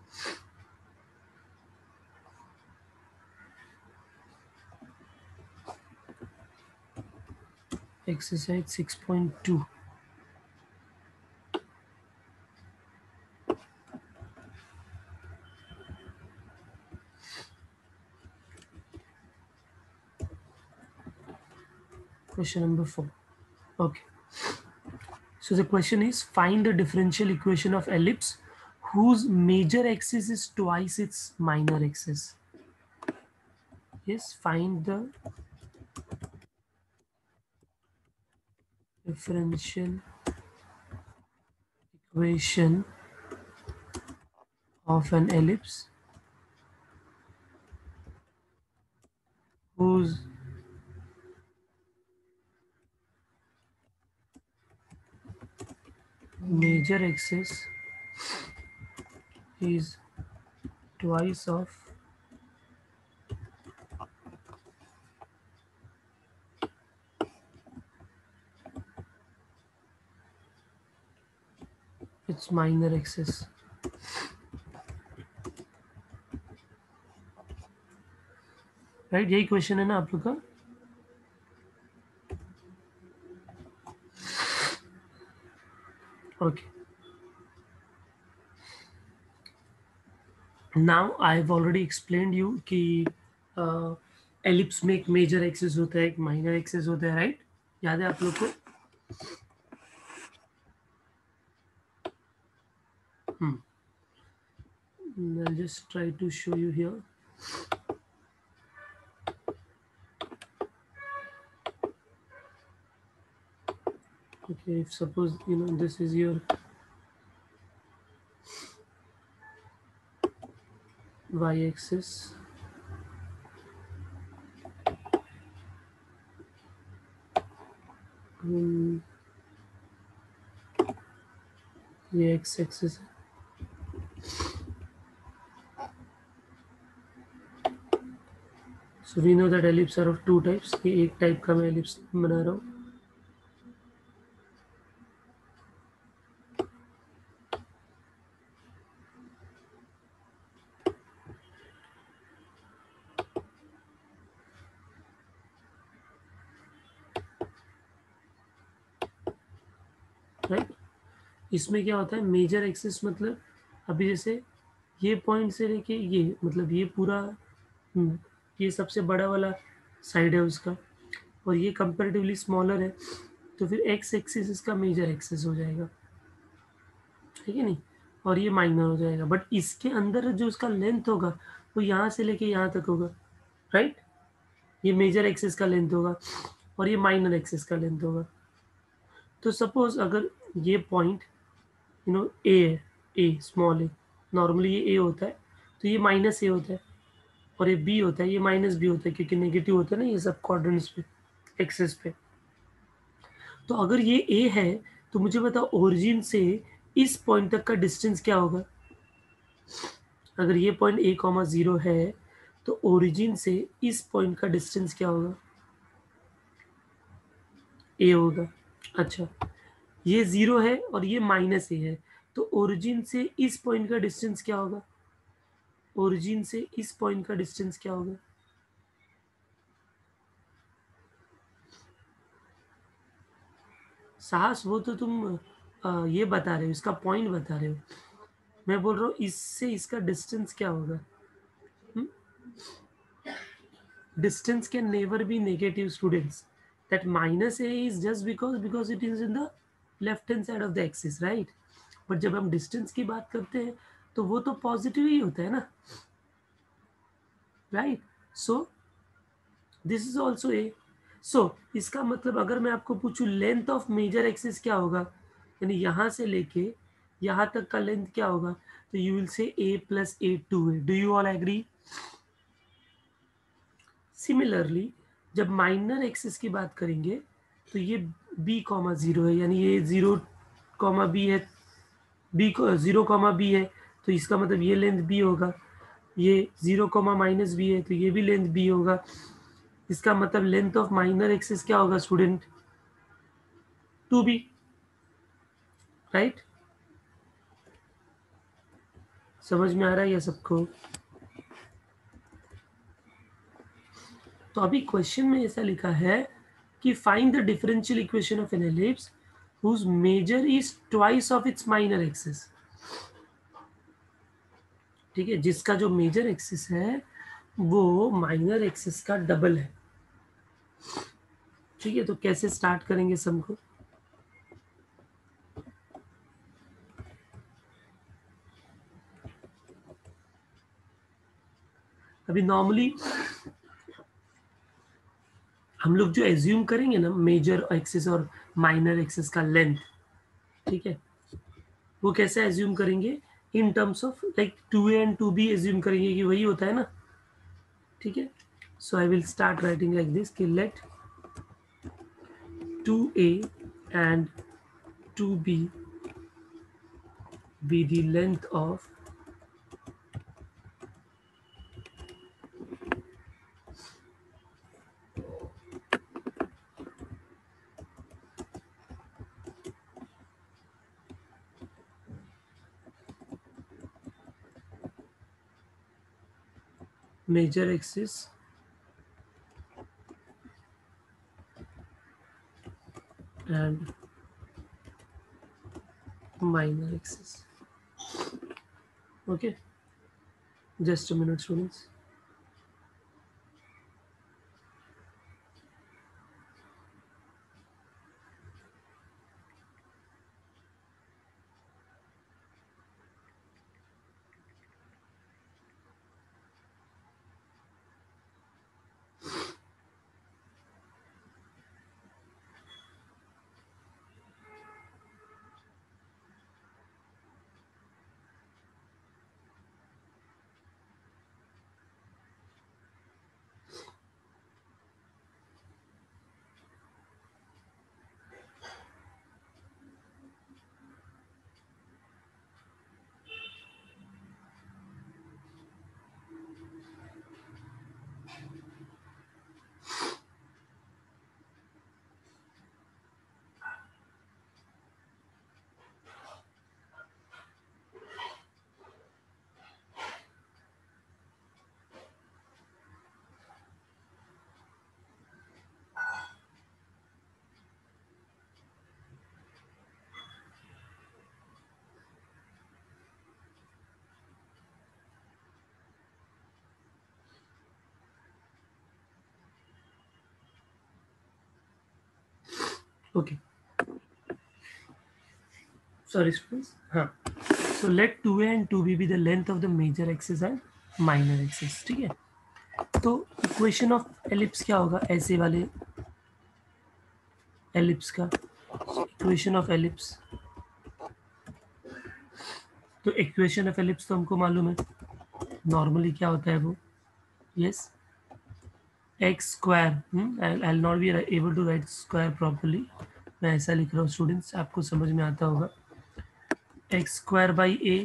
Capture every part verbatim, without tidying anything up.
Exercise six point two. Question number four. Okay. So the question is, find the differential equation of ellipse whose major axis is twice its minor axis. Yes, find the differential equation of an ellipse whose major axis is twice of its minor axis. Right, यही question है ना आप लोग का? Okay, now I have already explained you कि ellipse में एक major axis होता है, एक माइनर एक्सिस होता है, राइट? याद है आप लोग को? Hmm. I'll just try to show you here. Okay, if suppose you know this is your y-axis, um, ये x-axis है. So we know that ellipse are of two types. ये एक टाइप का मैं ellipse बना रहा हूँ. राइट, इसमें क्या होता है, मेजर एक्सिस मतलब अभी जैसे ये पॉइंट से लेके ये, मतलब ये पूरा, ये सबसे बड़ा वाला साइड है उसका, और ये कंपैरेटिवली स्मॉलर है, तो फिर एक्स एक्सिस इसका मेजर एक्सिस हो जाएगा, ठीक है नहीं? और ये माइनर हो जाएगा. बट इसके अंदर जो उसका लेंथ होगा वो यहाँ से लेके यहाँ तक होगा, राइट? ये मेजर एक्सिस का लेंथ होगा और ये माइनर एक्सिस का लेंथ होगा. तो सपोज अगर ये पॉइंट यू नो ए है, ए स्मॉल ए, नॉर्मली ये ए होता है, तो ये माइनस ए होता है, और ये बी होता है, ये माइनस बी होता है, क्योंकि नेगेटिव होता है ना ये सब क्वाड्रेंट्स पे, एक्सिस पे. तो अगर ये ए है तो मुझे बताओ ओरिजिन से इस पॉइंट तक का डिस्टेंस क्या होगा? अगर ये पॉइंट ए कॉमा जीरो है तो ओरिजिन से इस पॉइंट का डिस्टेंस क्या होगा? ए होगा. अच्छा, ये जीरो है और ये माइनस ए है, तो ओरिजिन से इस पॉइंट का डिस्टेंस क्या होगा? ओरिजिन से इस पॉइंट का डिस्टेंस क्या होगा? साहस, वो तो तुम आ, ये बता रहे हो, इसका पॉइंट बता रहे हो. मैं बोल रहा हूँ इससे इसका डिस्टेंस क्या होगा? Distance can never be negative, students. That minus a is just because because it is in the left hand side of the axis, right? But जब हम distance की बात करते हैं तो वो तो पॉजिटिव ही होता है ना, right? So this is also A. So इसका मतलब अगर मैं आपको पूछूं लेंथ ऑफ मेजर एक्सिस क्या होगा, यानी यहां से लेके यहां तक का लेंथ क्या होगा, तो you will say A plus A two है. Do you all agree? Similarly जब माइनर एक्सिस की बात करेंगे तो ये b कॉमा जीरो है, यानी ये जीरो कॉमा बी है, b जीरो कॉमा बी है, तो इसका मतलब ये लेंथ b होगा. ये जीरो कॉमा माइनस बी है तो ये भी लेंथ b होगा. इसका मतलब लेंथ ऑफ माइनर एक्सिस क्या होगा स्टूडेंट? To be, right? समझ में आ रहा है या सबको? तो अभी क्वेश्चन में ऐसा लिखा है कि find the differential equation of an ellipse whose major is twice of its minor axis. ठीक है, जिसका जो मेजर एक्सिस है वो माइनर एक्सिस का डबल है। ठीक है, तो कैसे स्टार्ट करेंगे सम को? अभी नॉर्मली हम लोग जो एज्यूम करेंगे ना मेजर एक्सिस और माइनर एक्सिस का लेंथ, ठीक है, वो कैसे एज्यूम करेंगे? In terms of like two A and two B assume करेंगे कि वही होता है ना। ठीक है, so I will start writing like this कि let two A and two B be the length of major axis and minor axis. Okay, just a minute students. Okay, sorry students. हाँ, so let two A and two B be the length of the major axis and minor axis. ठीक है, तो equation of ellipse क्या होगा? ऐसे वाले ellipse का equation of ellipse, तो इक्वेशन ऑफ एलिप्स तो हमको मालूम है नॉर्मली क्या होता है वो। Yes, X square. I will not be able to write square properly, मैं ऐसा लिख रहा हूँ स्टूडेंट्स, आपको समझ में आता होगा। X square by A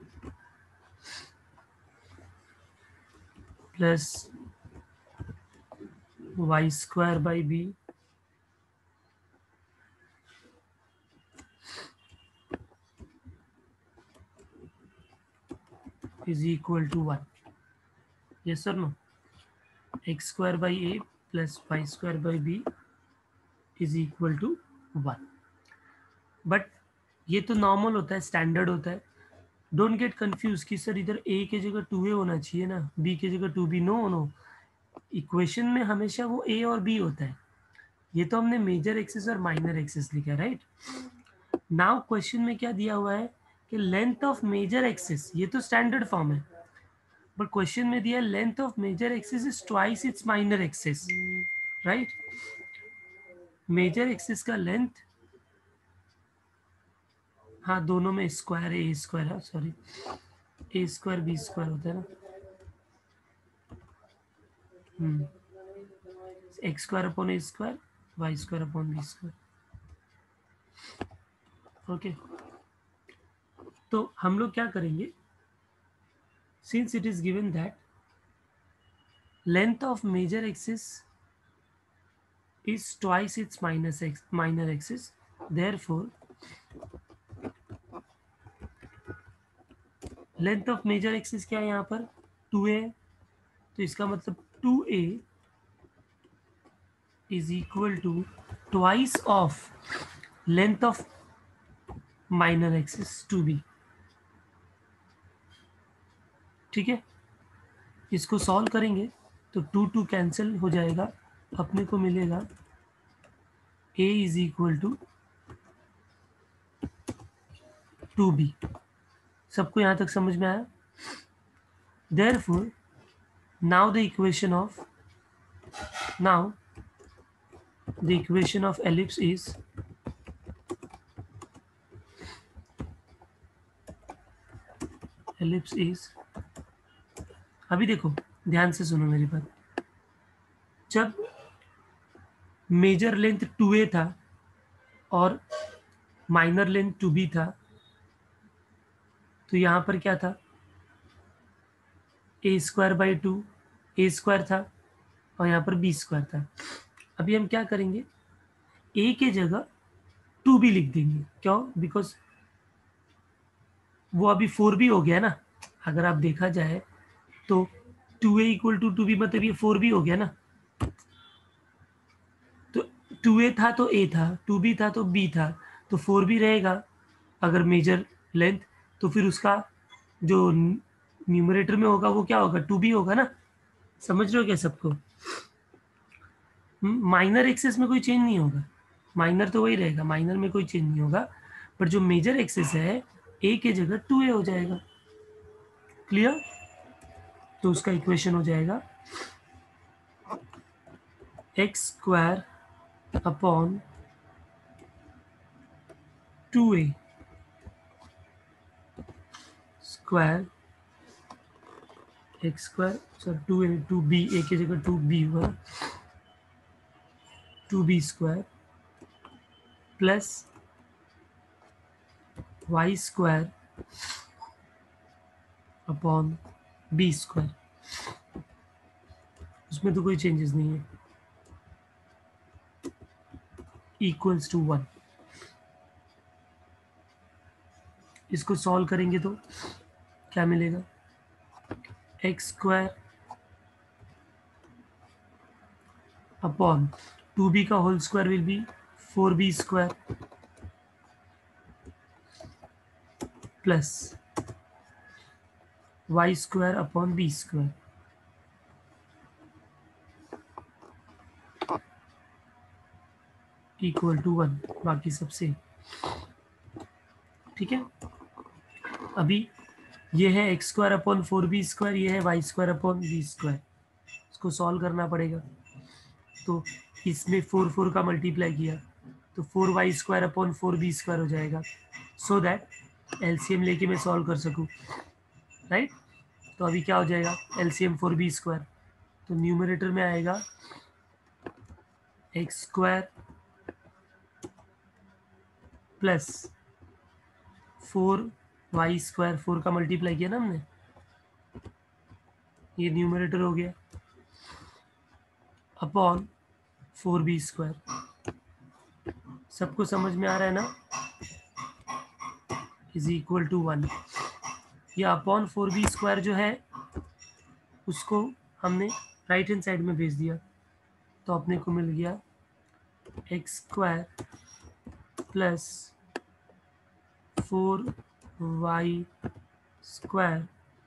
plus Y square by B is equal to one. yes or no? x square by a plus y square by b is equal to one. But ये तो normal होता है, standard होता है। Don't get confuse कि sir इधर a की जगह टू ए होना चाहिए ना, b की जगह two B. No no, equation में हमेशा वो a और b होता है। ये तो हमने मेजर एक्सिस और माइनर एक्सिस लिखा, राइट? नाउ क्वेश्चन में क्या दिया हुआ है कि लेंथ ऑफ मेजर एक्सिस, ये तो स्टैंडर्ड फॉर्म है, बट क्वेश्चन में दिया length of major axis is twice its minor axis, right? Major axis का लेंथ, हाँ दोनों में स्क्वायर ए स्क्वायर है, sorry A square B square होता है ना। Hmm, X square upon A square, Y square upon B square. Okay, तो हम लोग क्या करेंगे, since it is given that length of major axis is twice its minus x minor axis, therefore length of major axis क्या है यहाँ पर, two A, तो इसका मतलब two A is equal to twice of length of minor axis two B. ठीक है, इसको सॉल्व करेंगे तो टू टू कैंसिल हो जाएगा, अपने को मिलेगा a is equal to two B. सबको यहाँ तक समझ में आया? Therefore, now the equation of now the equation of ellipse is ellipse is अभी देखो ध्यान से सुनो मेरी बात, जब मेजर लेंथ टू ए था और माइनर लेंथ टू बी था, तो यहाँ पर क्या था, A square by two A square था और यहाँ पर बी स्क्वायर था। अभी हम क्या करेंगे, ए के जगह टू बी लिख देंगे। क्यों? बिकॉज वो अभी फोर बी हो गया ना, अगर आप देखा जाए तो two A equal to two B मतलब ये फोर बी हो गया ना, तो टू ए था तो ए था, टू बी था तो बी था, तो फोर बी रहेगा अगर मेजर लेंथ, तो फिर उसका जो न्यूमरेटर में होगा वो क्या होगा, टू बी होगा ना। समझ रहे हो क्या सबको? माइनर एक्सेस में कोई चेंज नहीं होगा, माइनर तो वही रहेगा, माइनर में कोई चेंज नहीं होगा, पर जो मेजर एक्सेस है ए के जगह टू ए हो जाएगा। क्लियर? तो उसका इक्वेशन हो जाएगा X square upon two A square X square sir two A two B, A की जगह टू बी हुआ, two B square plus Y square upon B square. उसमें तो कोई चेंजेस नहीं है, इक्वल्स टू वन। इसको सॉल्व करेंगे तो क्या मिलेगा, X square upon two B का whole square will be four B square plus Y square upon B square equal to one. बाकी सब सेम। ठीक है, अभी ये है X square upon four B square, ये है Y square upon B square, इसको सॉल्व करना पड़ेगा। तो इसमें फोर फोर का मल्टीप्लाई किया तो four Y square upon four B square हो जाएगा, सो दैट एलसीएम लेके मैं सॉल्व कर सकूँ, राइट। तो अभी क्या हो जाएगा, एलसीएम फोर बी स्क्वायर, तो न्यूमरेटर में आएगा X square plus four Y square, four का मल्टीप्लाई किया ना हमने, ये न्यूमरेटर हो गया, अपॉन फोर बी स्क्वायर। सबको समझ में आ रहा है ना, इज इक्वल टू वन। ये अपॉन फोर बी स्क्वायर जो है उसको हमने राइट हैंड साइड में भेज दिया, तो अपने को मिल गया X square plus four Y square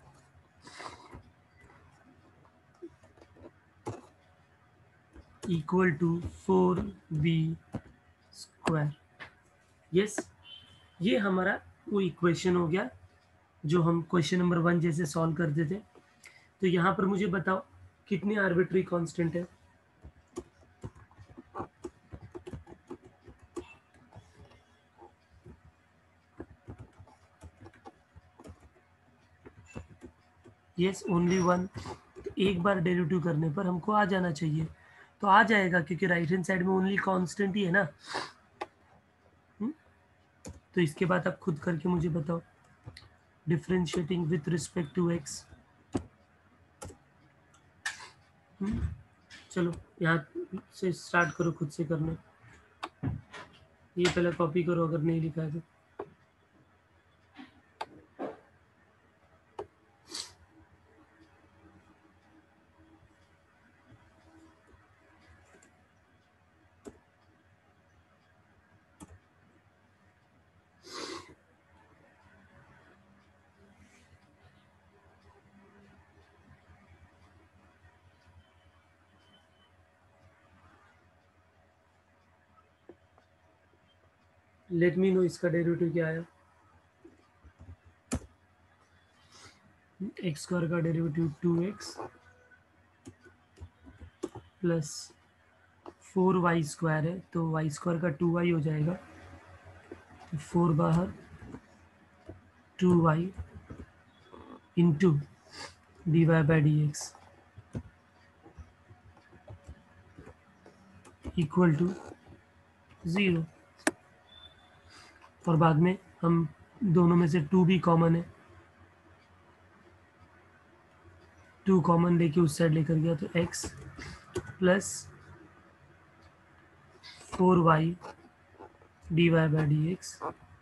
equal to four B square. Yes, ये हमारा वो इक्वेशन हो गया जो हम क्वेश्चन नंबर वन जैसे सॉल्व करते थे। तो यहाँ पर मुझे बताओ कितने आर्बिट्री कांस्टेंट है। Yes, only one. तो एक बार डेरिवेटिव करने पर हमको आ जाना चाहिए, तो आ जाएगा क्योंकि राइट हैंड साइड में ओनली कांस्टेंट ही है ना। हुँ? तो इसके बाद आप खुद करके मुझे बताओ, differentiating with respect to X. चलो यहाँ से स्टार्ट करो, खुद से करना। ये पहले कॉपी करो अगर नहीं लिखा है तो। लेट मी नो इसका डेरिवेटिव क्या आया। एक्स स्क्वायर का derivative two x plus four Y square है, तो वाई स्क्वायर का टू वाई हो जाएगा, तो फोर बाहर two Y into D Y by D x equal to zero. और बाद में हम दोनों में से टू भी कॉमन है, टू कॉमन लेके उस साइड लेकर गया, तो X plus four Y D Y by D x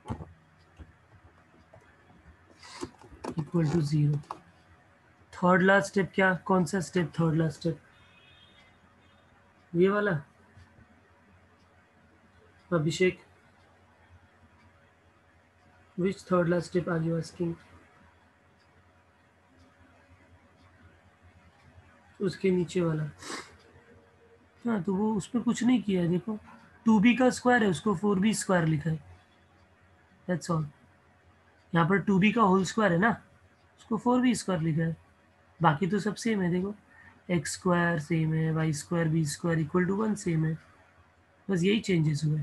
equal to zero. Third last step क्या, कौन सा स्टेप, थर्ड लास्ट स्टेप ये वाला। Abhishek, which third last step are you asking? उसके नीचे वाला। हाँ, तो वो उसमें कुछ नहीं किया है, देखो टू बी का स्क्वायर है, उसको फोर बी स्क्वायर लिखा है, दैट्स ऑल। यहाँ पर टू बी का होल स्क्वायर है ना, उसको फोर बी स्क्वायर लिखा है, बाकी तो सब सेम है। देखो एक्स स्क्वायर सेम है, Y square B square equal to one same है, बस यही चेंजेस हुए।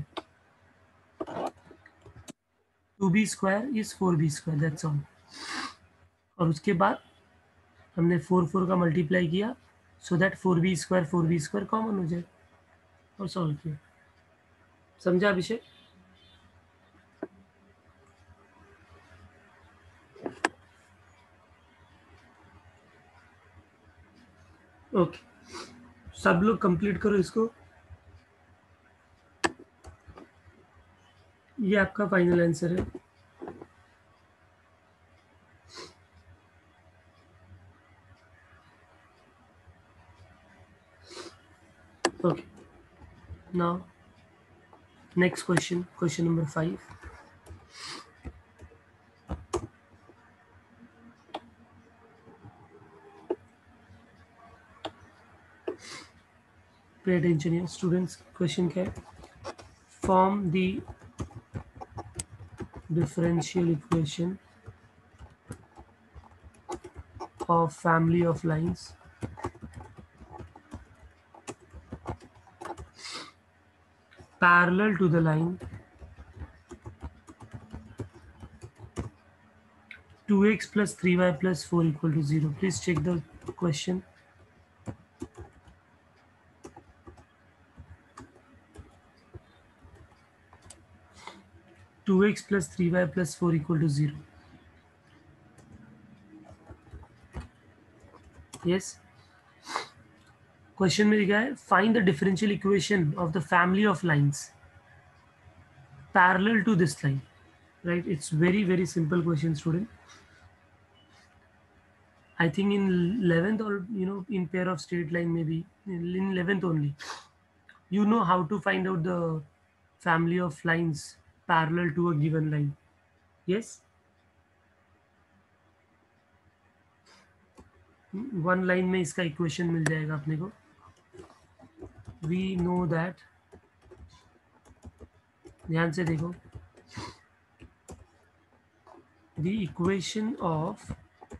Two B square is four B square, that's all. और उसके बाद हमने फोर फोर का मल्टीप्लाई किया, so that four B square four B square common हो जाए, और सॉल्व किया। समझा अभिषेक? ओके, सब लोग कंप्लीट करो इसको। ये आपका फाइनल आंसर है। Okay, now next question, question number five. Pay attention here students. Question क्या है? Form the differential equation of family of lines parallel to the line two x plus three y plus four equal to zero. Please check the question. two x plus three y plus four equal to zero. Yes. Question में लिखा है find the differential equation of the family of lines parallel to this line. Right? It's very very simple question, student. I think in eleventh or you know in pair of straight line, maybe in eleventh only, you know how to find out the family of lines parallel to a given line. Yes. One line में इसका equation मिल जाएगा अपने को। We know that, ध्यान से देखो, the equation of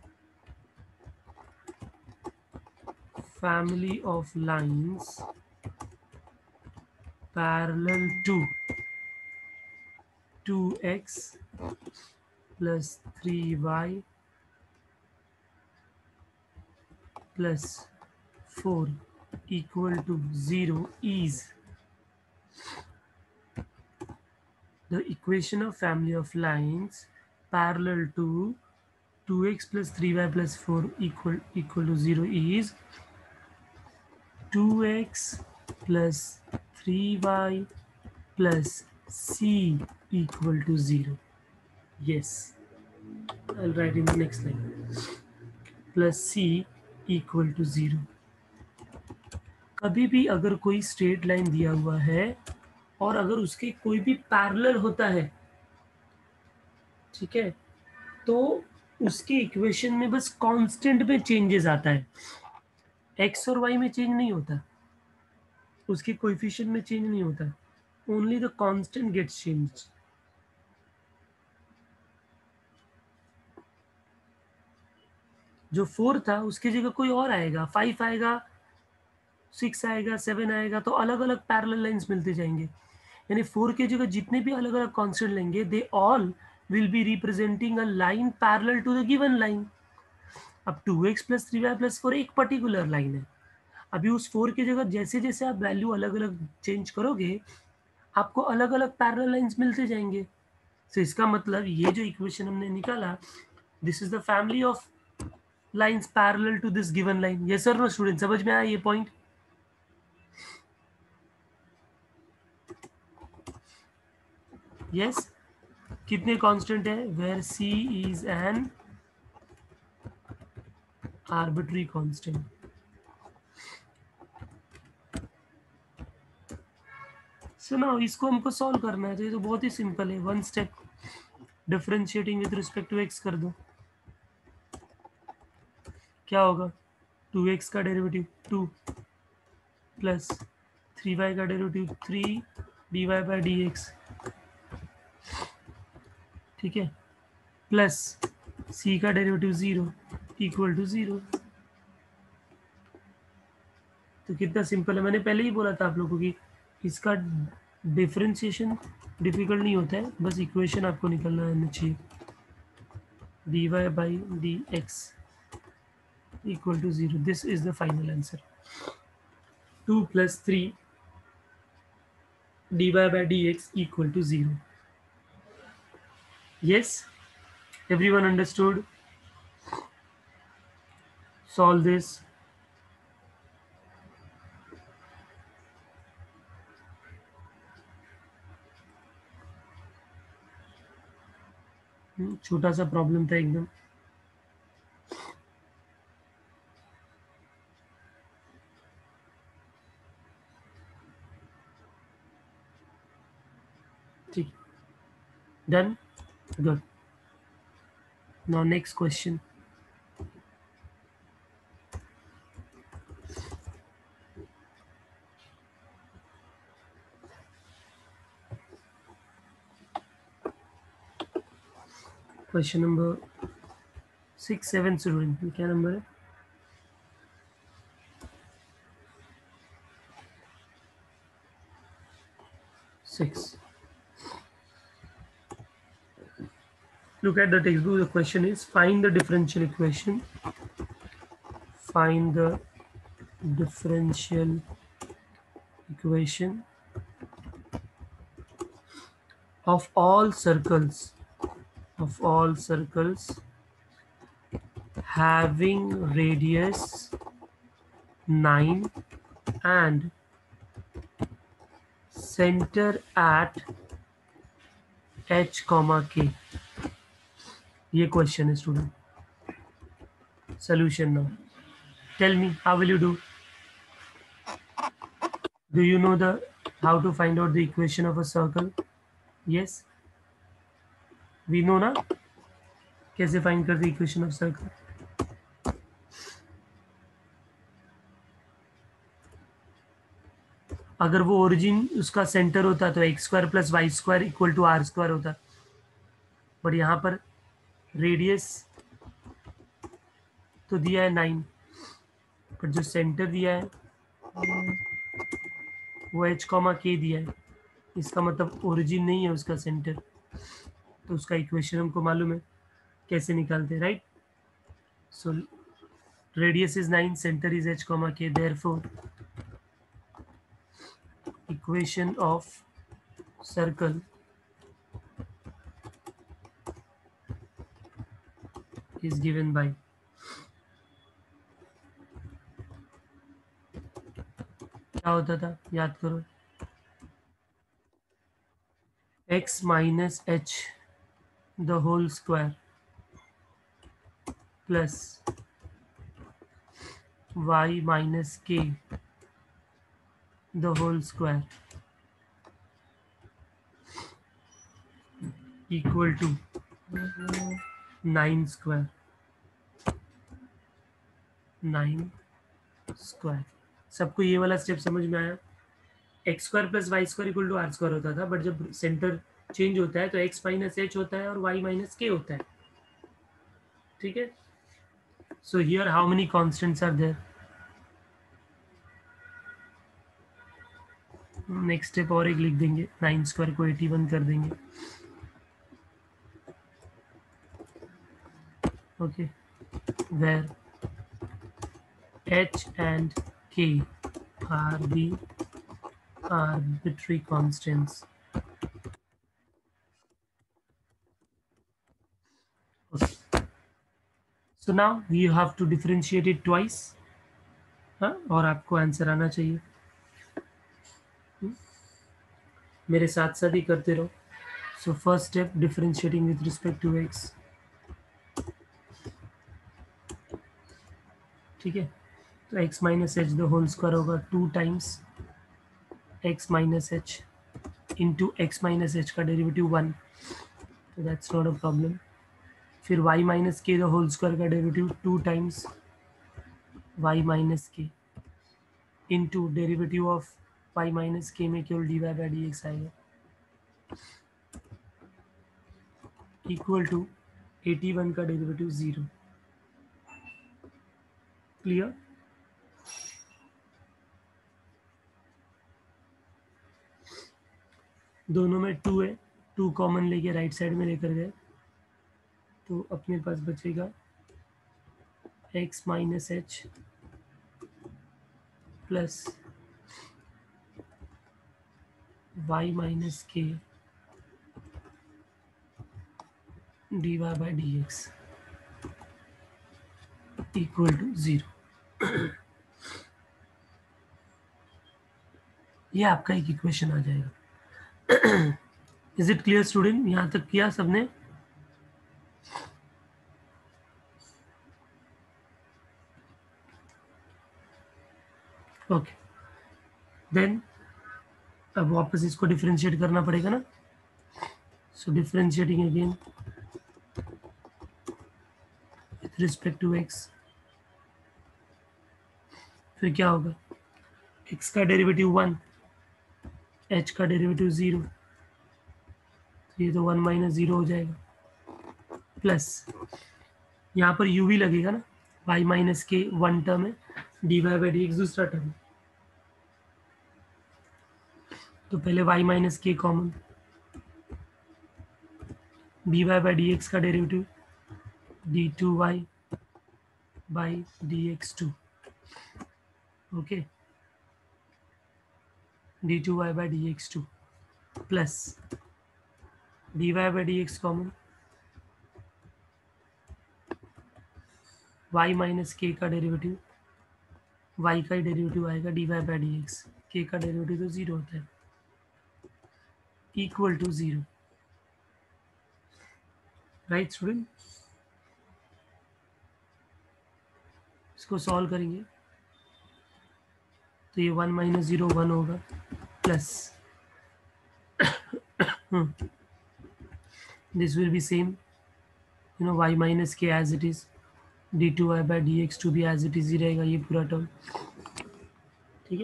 family of lines parallel to two x plus three y plus four equal to zero is the equation of family of lines parallel to two x plus three y plus four equal equal to zero is two x plus three y plus c equal to zero. Yes, I'll write in the next line, plus c equal to zero. कभी भी अगर कोई straight line दिया हुआ है और अगर उसके कोई भी पैरेलल होता है, ठीक है, तो उसके इक्वेशन में बस कांस्टेंट में चेंजेस आता है, एक्स और वाई में चेंज नहीं होता, उसके कोएफिशिएंट में चेंज नहीं होता, only the constant gets changed. जो फोर था उसकी जगह कोई और आएगा, फाइव आएगा, सिक्स आएगा, सेवन आएगा, तो अलग अलग पैरेलल लाइंस मिलते जाएंगे। यानी फोर की जगह जितने भी अलग अलग कांस्टेंट लेंगे, they all will be representing a line parallel to the given line. अब two x plus three y plus four एक पर्टिकुलर लाइन है। अभी उस फोर की जगह जैसे जैसे आप वैल्यू अलग अलग चेंज करोगे, आपको अलग अलग पैरेलल लाइंस मिलते जाएंगे। तो so, इसका मतलब ये जो इक्वेशन हमने निकाला, this is the family of lines parallel to this given line. Yes sir no student, समझ में आया ये पॉइंट? Yes yes? कितने कांस्टेंट है? Where c is an arbitrary constant. सुनो, इसको हमको सॉल्व करना है, तो ये तो बहुत ही सिंपल है। One step, differentiating with respect to x कर दो। क्या होगा? टू एक्स का derivative two plus three y का derivative three d Y by D x, ठीक है, प्लस सी का derivative zero equal to zero. तो कितना सिंपल है। मैंने पहले ही बोला था आप लोगों को कि इसका डिफरेंशिएशन डिफिकल्ट नहीं होता है, बस इक्वेशन आपको निकलना आना चाहिए। D Y by D x equal to zero. This is the final answer. two plus three dy by dx equal to zero. Yes, everyone understood? Solve this. छोटा सा प्रॉब्लम था एकदम। ठीक, done, good. Now next question. Question number six seven student, क्या number है? Six. Look at the textbook. The question is find the differential equation. Find the differential equation of all circles of all circles having radius nine and center at h comma k. ये question है student. Solution now, tell me how will you do? Do you know the how to find out the equation of a circle? Yes, we know ना कैसे find करते equation of circle. अगर वो origin उसका centre होता तो x square plus Y square equal to r square होता, but यहाँ पर रेडियस तो दिया है नाइन, पर जो सेंटर दिया है वो एच कॉमा के दिया है। इसका मतलब ओरिजिन नहीं है उसका सेंटर, तो उसका इक्वेशन हमको मालूम है कैसे निकालते हैं, right? So radius is nine, centre is h comma k, therefore equation of circle is given by क्या होता था, याद करो, x minus h the whole square plus y minus के the whole square equal to nine square nine square. सबको ये वाला step समझ में आया? X square plus Y square equal to r square होता था, बट जब सेंटर चेंज होता है तो एक्स माइनस एच होता है और वाई माइनस के होता है, ठीक है? So here how many constants are there? Next step और एक लिख देंगे, नाइन स्क्वायर को एटी वन कर देंगे. Okay, where h and k are the arbitrary constants. Okay. So now you have to differentiate it twice. हाँ, और आपको आंसर आना चाहिए. मेरे साथ साथ ही करते रहो. So first step, differentiating with respect to x. ठीक है, तो x minus h the whole square होगा two times x minus h into x minus h का डेरिवेटिव वन, तो दैट्स नॉट अ प्रॉब्लम. फिर y माइनस के the whole square का derivative two times y minus k into derivative of y minus k में केवल d Y by D x आएगा, equal to eighty one का derivative zero. Clear? दोनों में two है, टू कॉमन लेके राइट साइड में लेकर गए, तो अपने पास बचेगा x minus h plus y minus k d Y by D x equal to zero. ये आपका एक इक्वेशन आ जाएगा. Is it clear student? यहाँ तक किया सबने? ओके, देन अब वापस इसको डिफरेंशिएट करना पड़ेगा ना. So differentiating again with respect to x. फिर क्या होगा? x का डेरिवेटिव वन, h का डेरिवेटिव जीरो, तो ये तो वन माइनस जीरो हो जाएगा, प्लस यहाँ पर u भी लगेगा ना, y minus k one term है, d Y by D x दूसरा टर्म है, तो पहले y minus k common, d Y by D x का derivative d two y by D x two. Okay, d two y by D x two plus d Y by D x common, y minus k का derivative, y का ही derivative आएगा d Y by D x, k का derivative तो zero होता है, equal to zero. Right student? इसको solve करेंगे तो ये वन माइनस जीरो वन होगा, plus this will be same, you know y minus k as it is, d two y by D x two भी as it is ही रहेगा, ये पूरा टर्म. ठीक है,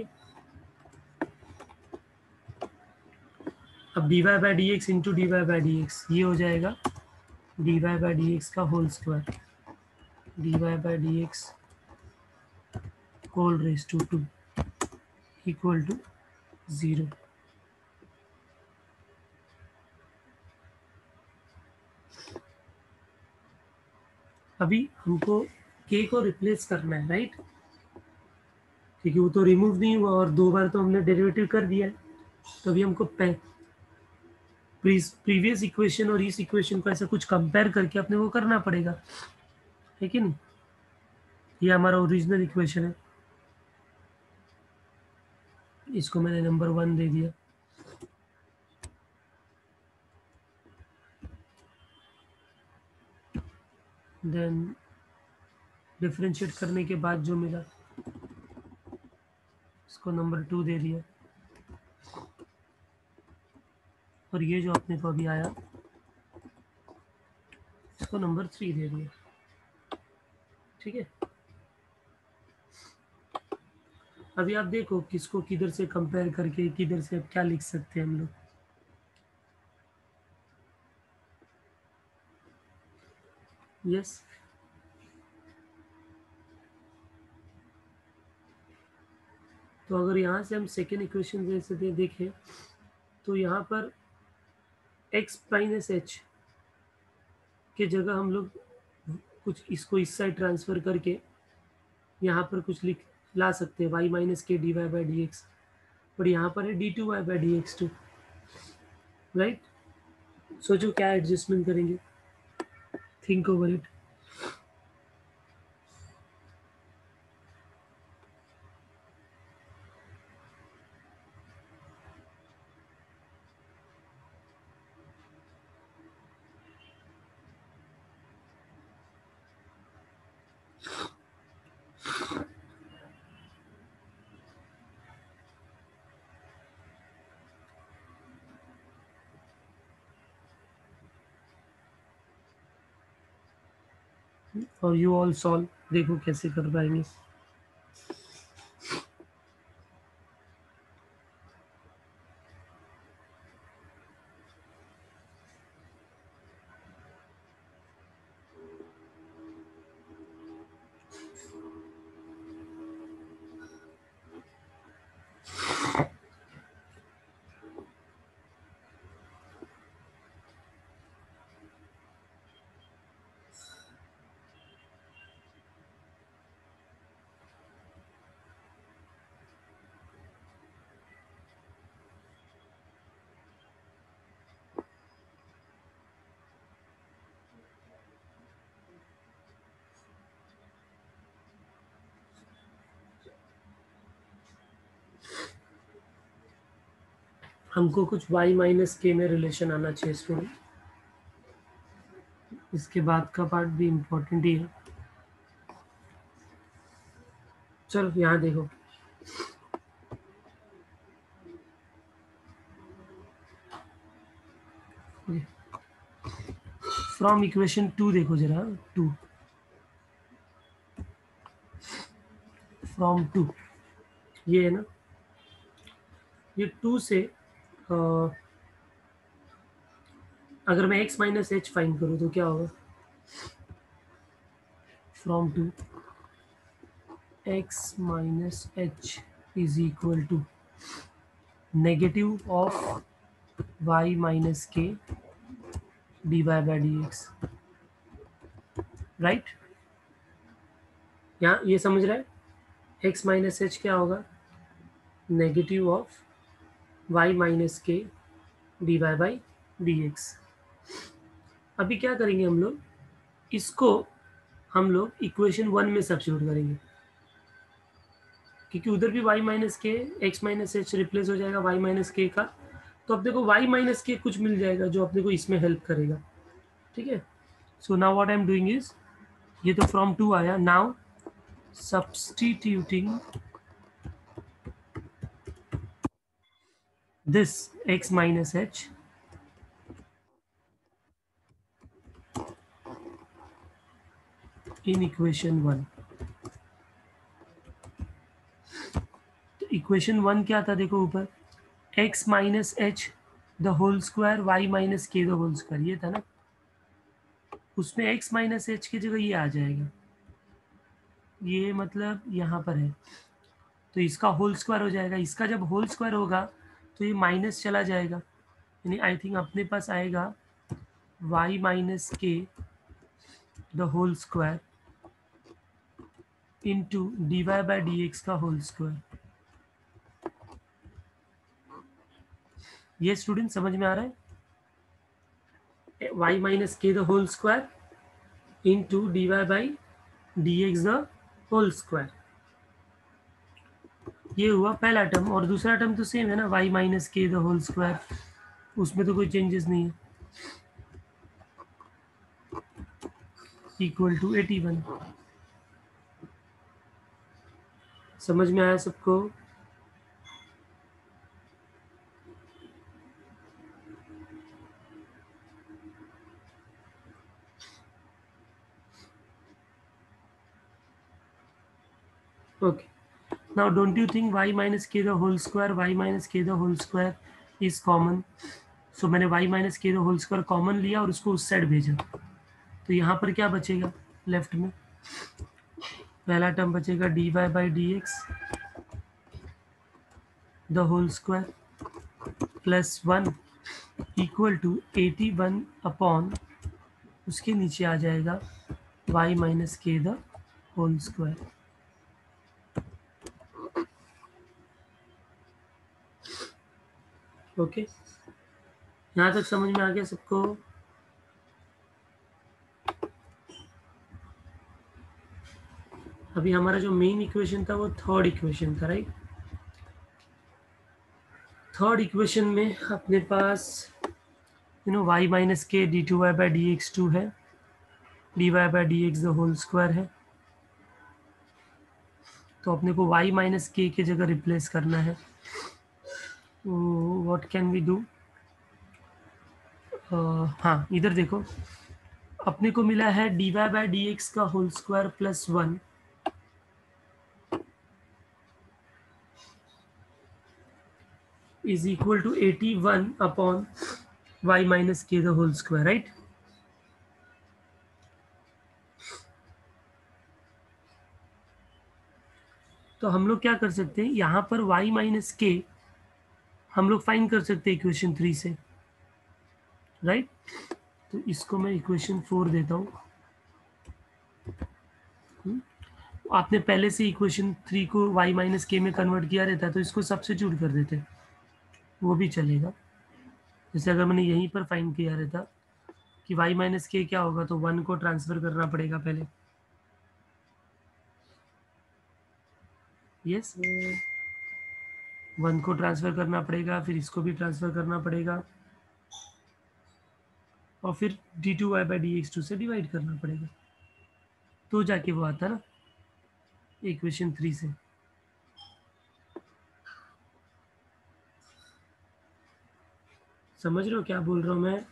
अब d Y by D x into D Y by D x, ये हो जाएगा d Y by D x का whole square, d Y by D x whole raise to two equal to zero. अभी हमको k को replace करना है, right? क्योंकि वो तो रिमूव नहीं हुआ और दो बार तो हमने डेरिवेटिव कर दिया है, तो अभी हमको प्रीवियस इक्वेशन और इस इक्वेशन को ऐसा कुछ कंपेयर करके अपने को करना पड़ेगा, है कि नहीं? ये हमारा ओरिजिनल इक्वेशन है, इसको मैंने नंबर वन दे दिया. देन डिफरेंशिएट करने के बाद जो मिला इसको नंबर टू दे दिया, और ये जो अपने को अभी आया इसको नंबर थ्री दे दिया. ठीक है, अभी आप देखो किसको किधर से कंपेयर करके किधर से क्या लिख सकते हैं हम लोग. यस, तो अगर यहाँ से हम सेकेंड इक्वेशन जैसे दे देखें तो यहाँ पर x माइनस एच के जगह हम लोग कुछ इसको इस साइड ट्रांसफर करके यहाँ पर कुछ लिख ला सकते हैं y minus k d Y by D x, but यहाँ पर है d two y by D x two, right. सोचो क्या एडजस्टमेंट करेंगे, थिंक ओवर इट। और यू ऑल सॉल्व, देखो कैसे कर पाएंगे। हमको कुछ y माइनस के में रिलेशन आना चाहिए स्टूडेंट, इसके बाद का पार्ट भी इम्पोर्टेंट ही है। चलो यहाँ देखो, फ्रॉम इक्वेशन टू देखो जरा, टू फ्रॉम टू, ये है ना, ये टू से आ, अगर मैं x माइनस एच फाइंड करूँ तो क्या होगा, from two x minus h is equal to negative of y minus k d Y by D x, right. यहाँ ये समझ रहा है, x माइनस एच क्या होगा, negative of y minus k d Y by D x. अभी क्या करेंगे हम लोग, इसको हम लोग इक्वेशन वन में सब्स्टिट्यूट करेंगे, क्योंकि उधर भी y minus k x minus h replace हो जाएगा y माइनस के का, तो अब देखो y माइनस के कुछ मिल जाएगा जो अपने को इसमें हेल्प करेगा, ठीक है। So now what I am doing is, ये तो फ्रॉम टू आया, now substituting this x minus h in equation one. तो इक्वेशन वन क्या था, देखो ऊपर x minus h the whole square y minus के द होल स्क्वायर, ये था ना, उसमें x माइनस एच की जगह ये आ जाएगा, ये मतलब यहाँ पर है तो इसका होल स्क्वायर हो जाएगा, इसका जब होल स्क्वायर होगा तो ये माइनस चला जाएगा, यानी आई थिंक अपने पास आएगा y माइनस के the whole square into D Y by D x का होल स्क्वायर। ये स्टूडेंट समझ में आ रहा है, y माइनस के the whole square into D Y by D x the whole square, ये हुआ पहला टर्म। और दूसरा टर्म तो सेम है ना, y माइनस के द होल स्क्वायर, उसमें तो कोई चेंजेस नहीं है, इक्वल टू एटी वन। समझ में आया सबको? Okay, now don't you think y minus के the whole square y minus के the whole square is common, so मैंने y माइनस के द होल स्क्वायर कॉमन लिया और उसको उस साइड भेजा, तो यहाँ पर क्या बचेगा, लेफ्ट में पहला टर्म बचेगा d Y by D x the whole square plus one equal to eighty one upon, उसके नीचे आ जाएगा y माइनस के द होल स्क्वायर। ओके, यहाँ तक समझ में आ गया सबको? अभी हमारा जो मेन इक्वेशन था वो थर्ड इक्वेशन था, राइट। थर्ड इक्वेशन में अपने पास you know y minus k d two y by D x two है, d Y by D x the whole square है। तो अपने को y माइनस के की जगह रिप्लेस करना है। What can we do? हाँ, इधर देखो, अपने को मिला है d Y by D x का whole square plus one is equal to eighty one upon y minus के द होल स्क्वायर, राइट। तो हम लोग क्या कर सकते हैं, यहाँ पर y माइनस के हम लोग फाइंड कर सकते हैं इक्वेशन थ्री से, राइट। तो इसको मैं इक्वेशन फोर देता हूँ। आपने पहले से इक्वेशन थ्री को y माइनस के में कन्वर्ट किया रहता, तो इसको सब्स्टिट्यूट कर देते, वो भी चलेगा। जैसे अगर मैंने यहीं पर फाइंड किया रहता कि y माइनस के क्या होगा, तो वन को ट्रांसफर करना पड़ेगा पहले, यस yes? वन को ट्रांसफर करना पड़ेगा, फिर इसको भी ट्रांसफर करना पड़ेगा, और फिर d two y by D x two से डिवाइड करना पड़ेगा, तो जाके वो आता ना इक्वेशन थ्री से। समझ रहे हो क्या बोल रहा हूँ मैं?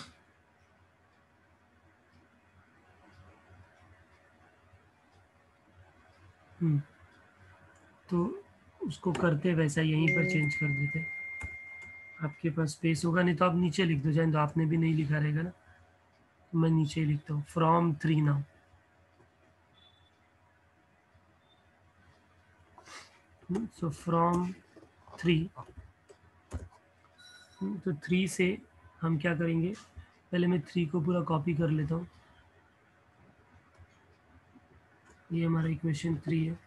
हम्म तो उसको करते वैसा यहीं पर चेंज कर देते। आपके पास स्पेस होगा, नहीं तो आप नीचे लिख दो, जाए तो आपने भी नहीं लिखा रहेगा ना, तो मैं नीचे ही लिखता हूँ from three now. So from three, तो थ्री से हम क्या करेंगे, पहले मैं थ्री को पूरा कॉपी कर लेता हूँ। ये हमारा इक्वेशन थ्री है,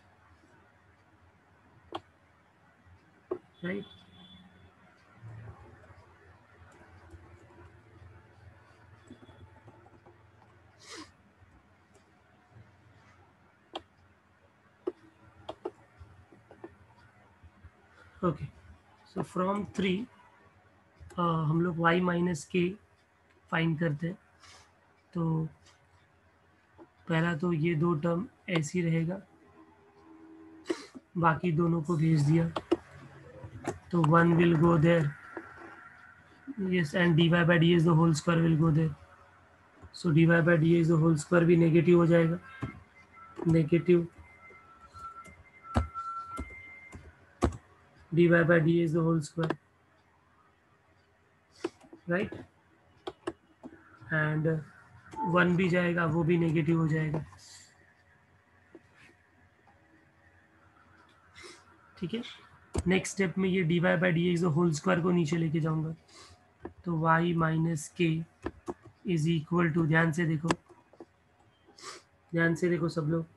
right. Okay, so from three हम लोग y माइनस के फाइंड करते हैं। तो पहला तो ये दो टर्म ऐसे ही रहेगा, बाकी दोनों को भेज दिया, तो one will go there, yes, and d Y by D x the whole square will go there. So d Y by D x the whole square भी नेगेटिव हो जाएगा, negative d Y by D x the whole square, right. And one भी जाएगा, वो भी negative हो जाएगा, ठीक है। नेक्स्ट स्टेप में ये d Y by D x the whole square को नीचे लेके जाऊंगा, तो y minus k is equal to, ध्यान से देखो, ध्यान से देखो सब लोग,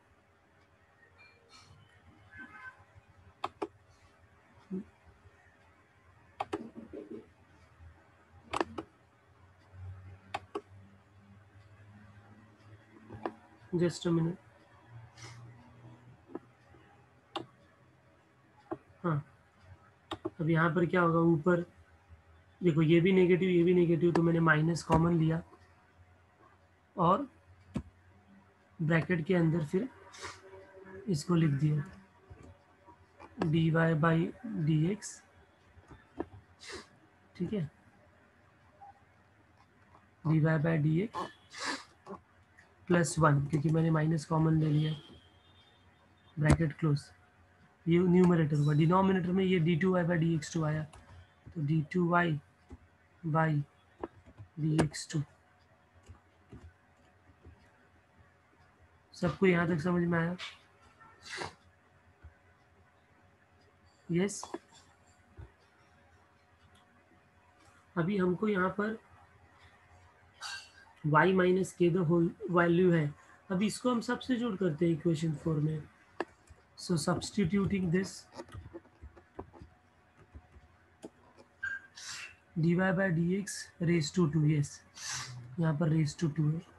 जस्ट अ मिनट। हाँ, अब यहाँ पर क्या होगा, ऊपर देखो ये भी नेगेटिव, ये भी नेगेटिव, तो मैंने माइनस कॉमन लिया और ब्रैकेट के अंदर फिर इसको लिख दिया d Y by D x, ठीक है, d Y by D x plus one, क्योंकि मैंने माइनस कॉमन ले लिया, ब्रैकेट क्लोज। ये न्यूमरेटर हुआ, डिनोमिनेटर में ये d two y by D x two आया, तो d two y by D x two. सबको यहाँ तक समझ में आया? Yes yes? अभी हमको यहाँ पर y माइनस के द होल वैल्यू है, अभी इसको हम सब्स्टिट्यूट करते हैं इक्वेशन फोर में। So substituting this dy by d x raise to two, yes यहाँ पर रेज टू टू है।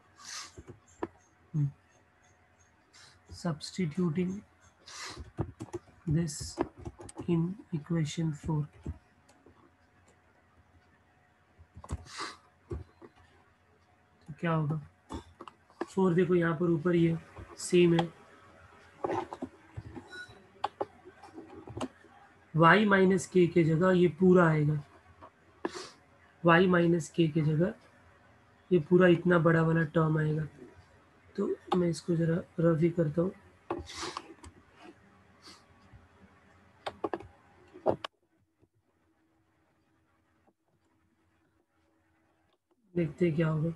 Substituting this in equation four, तो क्या होगा, फोर देखो यहाँ पर ऊपर ही है, सेम है, y माइनस के के जगह ये पूरा आएगा, y माइनस के के जगह ये पूरा इतना बड़ा वाला टर्म आएगा। तो मैं इसको जरा रफ ही करता हूँ। देखते हैं क्या होगा।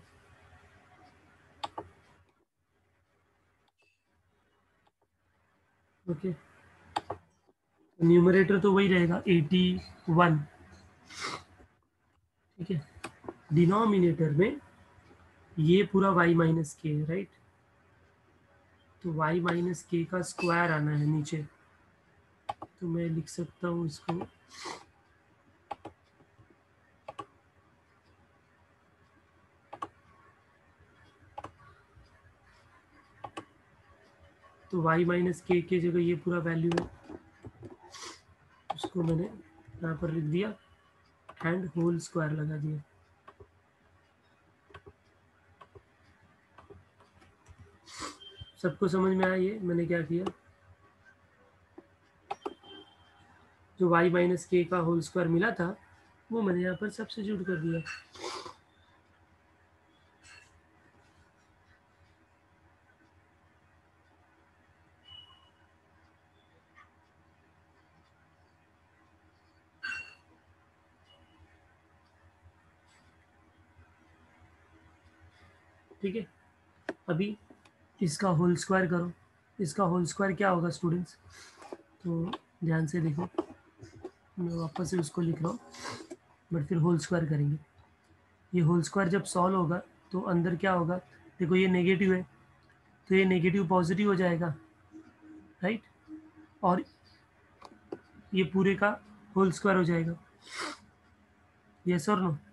ओके, न्यूमरेटर तो वही रहेगा एटी वन, ठीक है। डिनोमिनेटर में ये पूरा y माइनस के है, राइट, तो y माइनस के का स्क्वायर आना है नीचे, तो मैं लिख सकता हूँ इसको तो y माइनस के के जगह ये पूरा वैल्यू है, उसको मैंने यहाँ पर लिख दिया एंड होल स्क्वायर लगा दिया। सबको समझ में आया ये मैंने क्या किया, जो y माइनस के का होल स्क्वायर मिला था वो मैंने यहाँ पर सब्स्टिट्यूट कर दिया। ठीक है, अभी इसका होल स्क्वायर करो, इसका होल स्क्वायर क्या होगा स्टूडेंट्स, तो ध्यान से देखो, मैं वापस से उसको लिख रहा हूँ, बट फिर होल स्क्वायर करेंगे। ये होल स्क्वायर जब सॉल्व होगा तो अंदर क्या होगा, देखो ये नेगेटिव है तो ये नेगेटिव पॉजिटिव हो जाएगा, राइट, और ये पूरे का होल स्क्वायर हो जाएगा, यस और नो।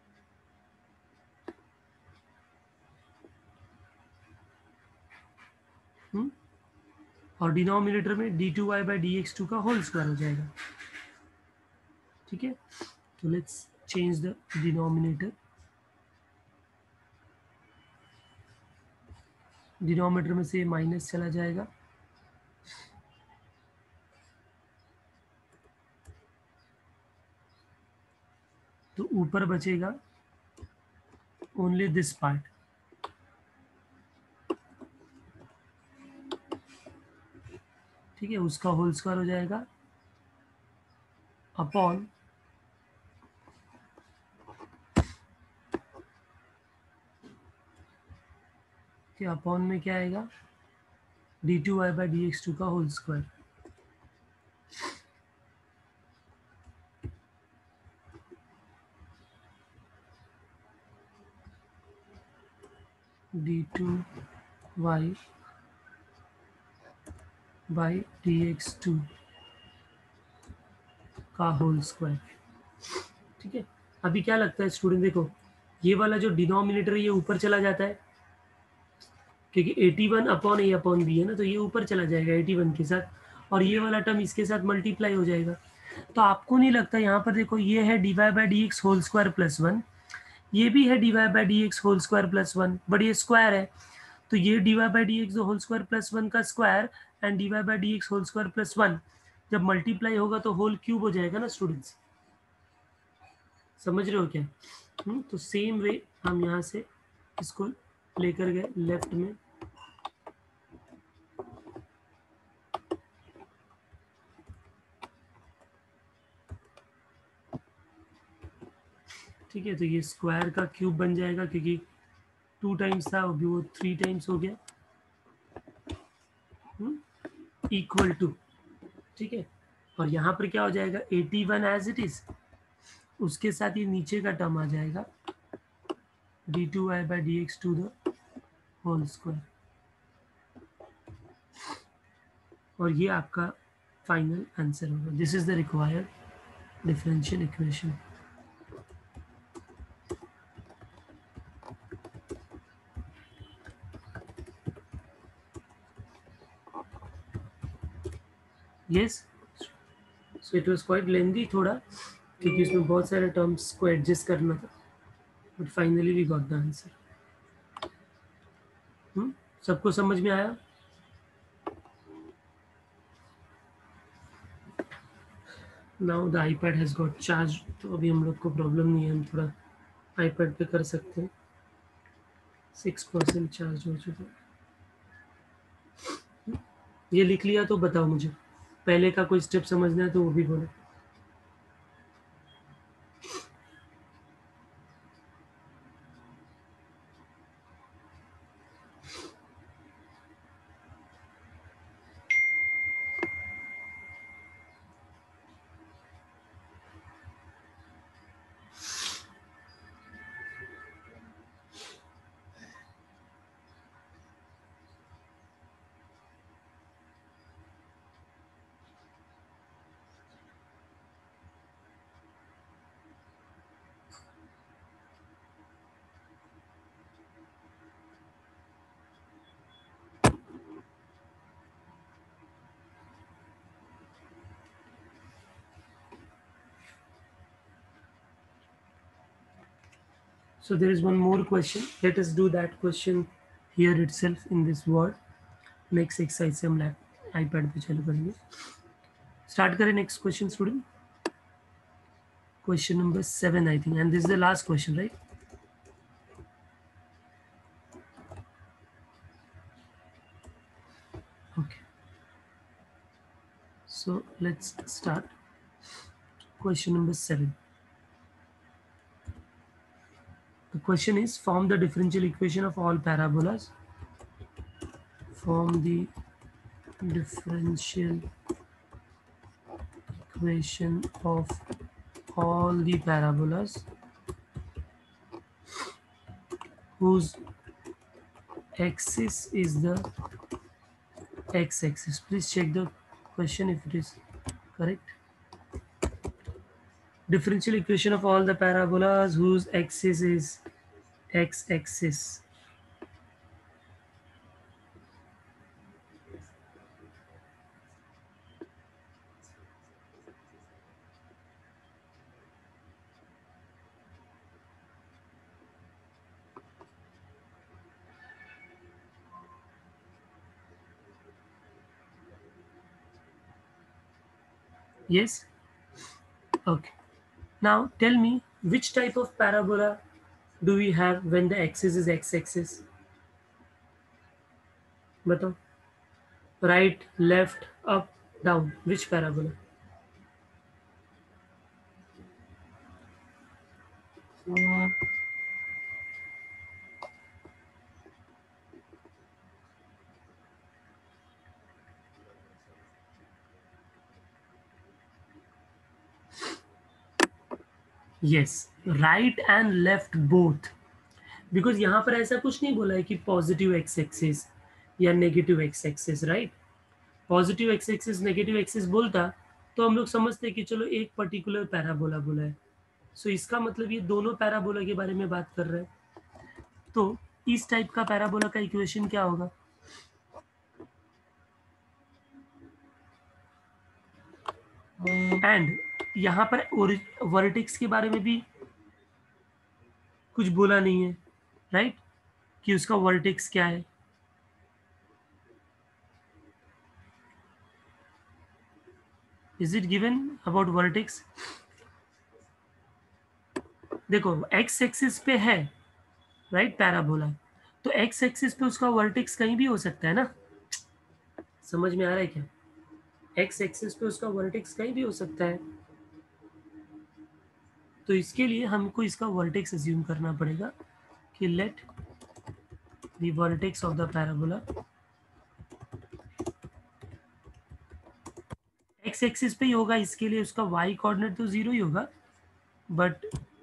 हम्म और डिनोमिनेटर में d two y by D x two का होल स्क्वायर हो जाएगा, ठीक है। तो let's change the denominator, denominator में से माइनस चला जाएगा, तो ऊपर बचेगा ओनली दिस पार्ट, ठीक है, उसका होल स्क्वायर हो जाएगा अपॉन के अपॉन में क्या आएगा, d two y by D x two का whole square, d two y by D x two का होल स्क्वायर, ठीक है। अभी क्या लगता है स्टूडेंट, देखो ये वाला जो डिनोमिनेटर है ये ऊपर चला जाता है, क्योंकि eighty one upon a upon b है ना, तो ये ऊपर चला जाएगा एटी वन के साथ, और ये वाला टर्म इसके साथ मल्टीप्लाई हो जाएगा। तो आपको नहीं लगता यहाँ पर देखो ये है d Y by D x whole square plus one, ये भी है d Y by D x whole square plus one, but ये स्क्वायर है, तो ये d Y by D x whole square plus one का square and d Y by D x whole square plus one जब multiply होगा तो whole cube हो जाएगा ना स्टूडेंट्स, समझ रहे हो क्या। हुँ? तो सेम वे हम यहाँ से इसको लेकर गए लेफ्ट में, ठीक है, तो ये स्क्वायर का क्यूब बन जाएगा क्योंकि टू टाइम्स था अभी वो थ्री टाइम्स हो गया, इक्वल टू, ठीक है, और यहाँ पर क्या हो जाएगा eighty one as it is, उसके साथ ये नीचे का टर्म आ जाएगा d two y by D x two the whole square, और ये आपका फाइनल आंसर होगा. This is the required differential equation. Yes, so it was quite lengthy थोड़ा, क्योंकि उसमें बहुत सारे टर्म्स को एडजस्ट करना था, but finally we got the answer. सबको समझ में आया? Now the iPad has got charge, तो अभी हम लोग को प्रॉब्लम नहीं है, हम थोड़ा आईपैड पे कर सकते हैं. सिक्स परसेंट चार्ज हो चुका. ये लिख लिया तो बताओ मुझे, पहले का कोई स्टेप समझना है तो वो भी बोलो. So there is one more question. Let us do that question here itself in this word. Next exercise से हम लैप iPad पे चालू करेंगे. Start करें next question student. Question number seven I think, and this is the last question, right? Okay. So let's start. Question number seven. The question is, form the differential equation of all parabolas. Form the differential equation of all the parabolas whose axis is the x-axis. Please check the question if it is correct. Differential equation of all the parabolas whose axis is x-axis. Yes? Okay. Now tell me, which type of parabola do we have when the axis is x-axis? Batao. Right, left, up, down. Which parabola? Yes, right and left both. Because यहाँ पर ऐसा कुछ नहीं बोला है कि positive x axis या negative x axis, right? Positive x axis negative axis बोलता तो हम लोग समझते कि चलो एक पर्टिकुलर पैराबोला बोला है. सो so, इसका मतलब ये दोनों पैराबोला के बारे में बात कर रहे हैं. तो इस टाइप का पैराबोला का इक्वेशन क्या होगा? एंड यहाँ पर वर्टेक्स के बारे में भी कुछ बोला नहीं है, राइट right? कि उसका वर्टेक्स क्या है. Is it given about vertex? देखो एक्स एक्सिस पे है, राइट right? पैराबोला, तो एक्स एक्सिस पे उसका वर्टेक्स कहीं भी हो सकता है ना. समझ में आ रहा है क्या? एक्स एक्सिस पे उसका वर्टेक्स कहीं भी हो सकता है. तो इसके लिए हमको इसका वर्टेक्स अज्यूम करना पड़ेगा कि let the vertex of the parabola x axis पे ही होगा. इसके लिए उसका वाई कोऑर्डिनेट तो जीरो ही होगा, but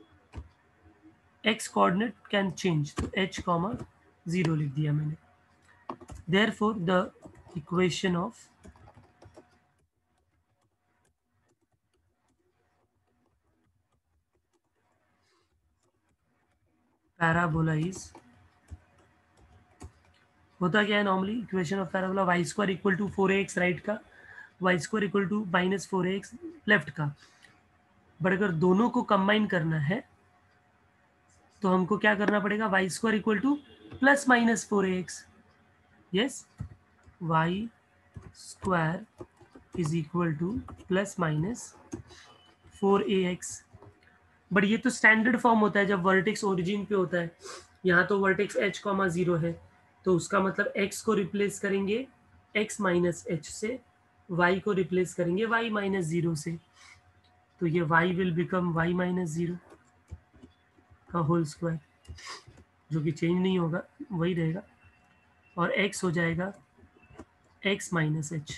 x coordinate can change, तो एच कॉमा जीरो लिख दिया मैंने. Therefore the equation of parabola is, होता क्या है normally equation of parabola, y square equal to four a x right का, y square equal to minus four a x left का. But अगर दोनों को कंबाइन करना है तो हमको क्या करना पड़ेगा, y square equal to plus minus four a x. Yes, y square is equal to plus minus four a x. But ये तो स्टैंडर्ड फॉर्म होता है जब वर्टेक्स ओरिजिन पे होता है. यहाँ तो वर्टेक्स एच कॉमा जीरो है, तो उसका मतलब x को रिप्लेस करेंगे x माइनस एच से, y को रिप्लेस करेंगे y माइनस जीरो से, तो ये y will become y minus zero का होल स्क्वायर, जो कि चेंज नहीं होगा, वही रहेगा. और x हो जाएगा x माइनस एच.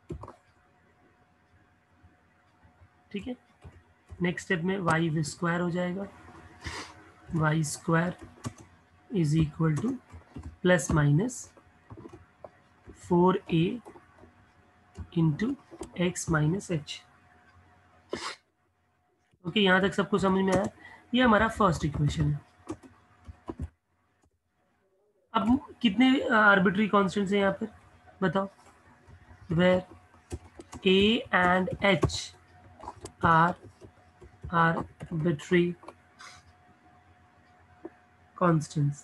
ठीक है. नेक्स्ट स्टेप में y स्क्वायर हो जाएगा, y square is equal to plus minus four a into x minus h. Okay, यहाँ तक सबको समझ में आया. ये हमारा फर्स्ट इक्वेशन है. अब कितने आर्बिट्री कॉन्स्टेंट्स हैं यहाँ पर बताओ. Where a and h are arbitrary constants.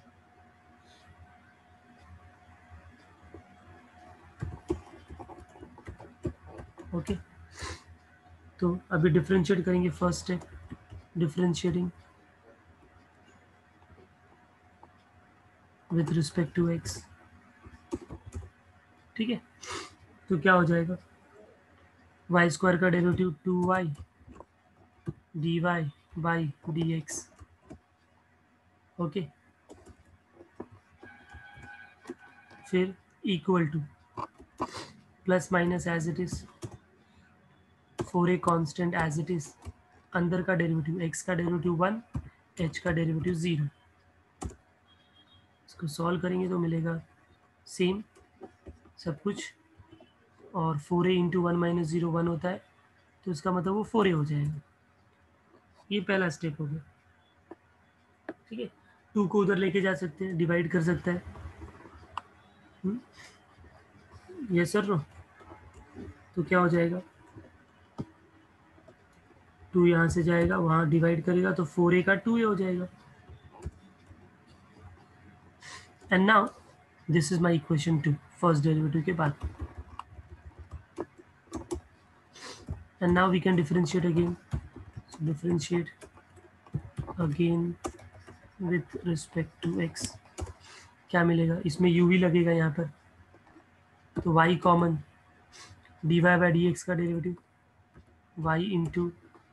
Okay, तो अभी डिफरेंशिएट करेंगे. First step differentiating with respect to x. ठीक है, तो क्या हो जाएगा, वाई स्क्वायर का derivative two y D Y by D x. Okay, फिर equal to plus minus as it is, four a constant as it is, अंदर का डेरिवेटिव एक्स का डेरिवेटिव वन, एच का डेरिवेटिव जीरो. इसको solve करेंगे तो मिलेगा सेम सब कुछ, और four a into one minus zero one होता है, तो इसका मतलब वो फोर ए हो जाएगा. ये पहला स्टेप हो गया. ठीक है, टू को उधर लेके जा सकते हैं, डिवाइड कर सकता है. यस सर, नो, तो क्या हो जाएगा, टू यहाँ से जाएगा, वहाँ डिवाइड करेगा तो फोर ए का टू ए हो जाएगा. And now this is my equation two, first derivative के बाद. And now we can differentiate again. Differentiate again with respect to x. क्या मिलेगा, इसमें u भी लगेगा यहाँ पर, तो y common, d Y by D x का derivative y into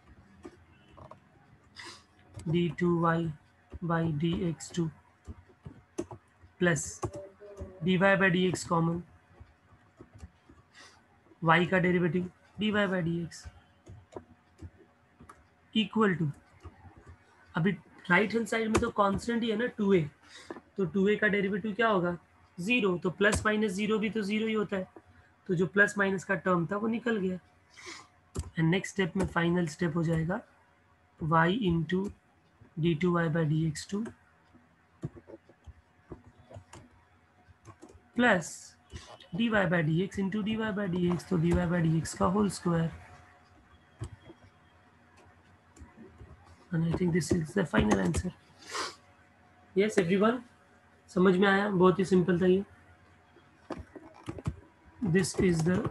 d two y by D x two plus d Y by D x common, y का derivative d Y by D x equal to, अभी right hand side में तो constant ही है ना to A, तो two ए का derivative क्या होगा, जीरो. तो प्लस माइनस जीरो भी तो जीरो ही होता है, तो जो प्लस माइनस का टर्म था वो निकल गया. एंड नेक्स्ट स्टेप में फाइनल स्टेप हो जाएगा y into d two y by D x two plus d Y by D x into D Y by D x, तो d Y by D x का whole square. And I think this is the final answer. Yes everyone, समझ में आया, बहुत ही simple था ये. This is the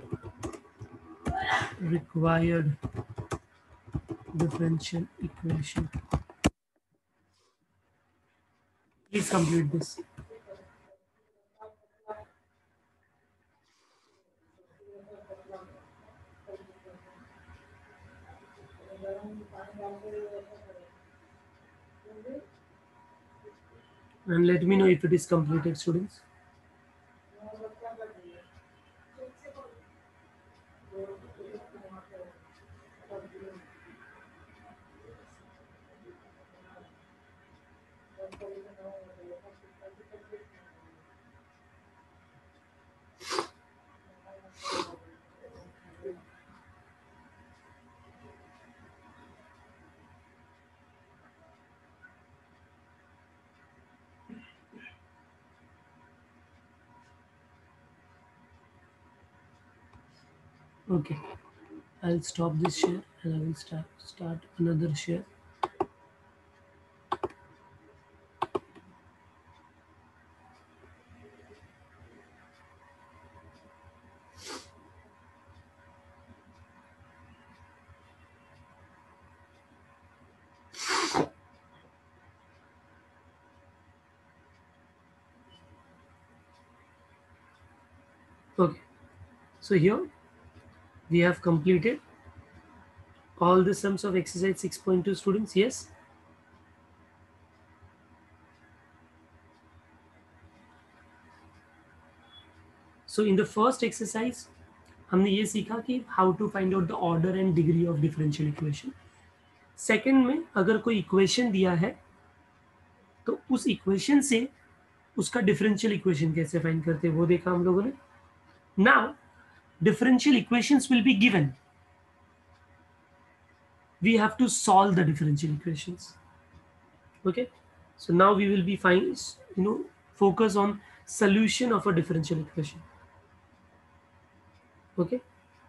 required differential equation. Please complete this. And let me know if it is completed, students. Okay, I'll stop this share and I will start start another share. Okay, so here we have completed all the sums of exercise six point two, students. Yes. So in the first exercise हमने ये सीखा कि how to find out the order and degree of differential equation. Second में अगर कोई equation दिया है तो उस इक्वेशन से उसका डिफरेंशियल इक्वेशन कैसे फाइंड करते हैं वो देखा हम लोगों ने. Now differential equations will be given. We have to solve the differential equations. Okay, so now we will be fine, you know, focus on solution of a differential equation. Okay,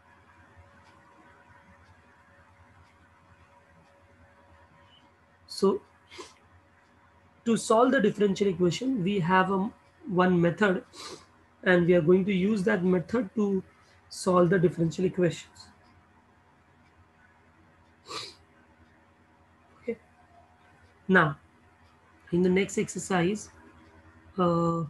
so to solve the differential equation we have a one method and we are going to use that method to solve the differential equations. Okay, now in the next exercise uh,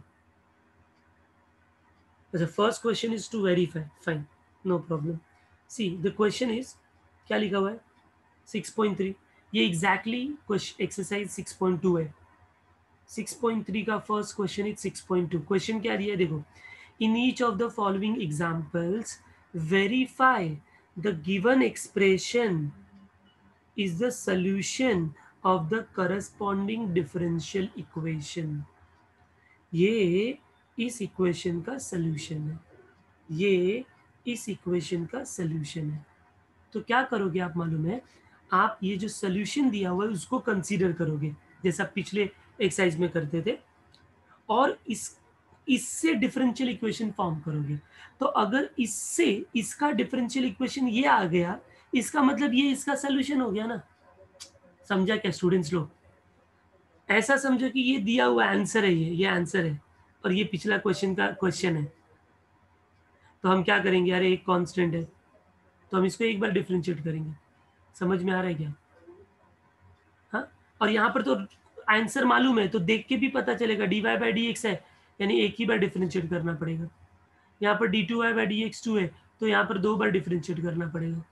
the first question is to verify. Fine, no problem. See, the question is क्या लिखा हुआ है six point three. ये exactly exercise six point two है. Six point three का first question is six point two. Question क्या दिया है देखो. In each of the following examples verify the given expression is the solution of the corresponding differential equation. ये इस equation का solution है. ये इस इक्वेशन का सॉल्यूशन है. तो क्या करोगे आप मालूम है, आप ये जो सॉल्यूशन दिया हुआ है उसको कंसीडर करोगे जैसा पिछले एक्सरसाइज में करते थे और इस इससे डिफरेंशियल इक्वेशन फॉर्म करोगे. तो अगर इससे इसका डिफरेंशियल इक्वेशन ये आ गया इसका मतलब ये इसका सॉल्यूशन हो गया ना. समझा क्या स्टूडेंट्स लोग. ऐसा समझो कि ये दिया हुआ आंसर है, ये ये आंसर है और ये पिछला क्वेश्चन का क्वेश्चन है. तो हम क्या करेंगे, अरे एक कांस्टेंट है तो हम इसको एक बार डिफरेंशिएट करेंगे. समझ में आ रहा है क्या. हाँ, और यहाँ पर तो आंसर मालूम है तो देख के भी पता चलेगा d Y by D x है यानी एक ही बार डिफरेंशिएट करना पड़ेगा. यहाँ पर d two y by D x two है तो यहाँ पर दो बार डिफरेंशिएट करना पड़ेगा.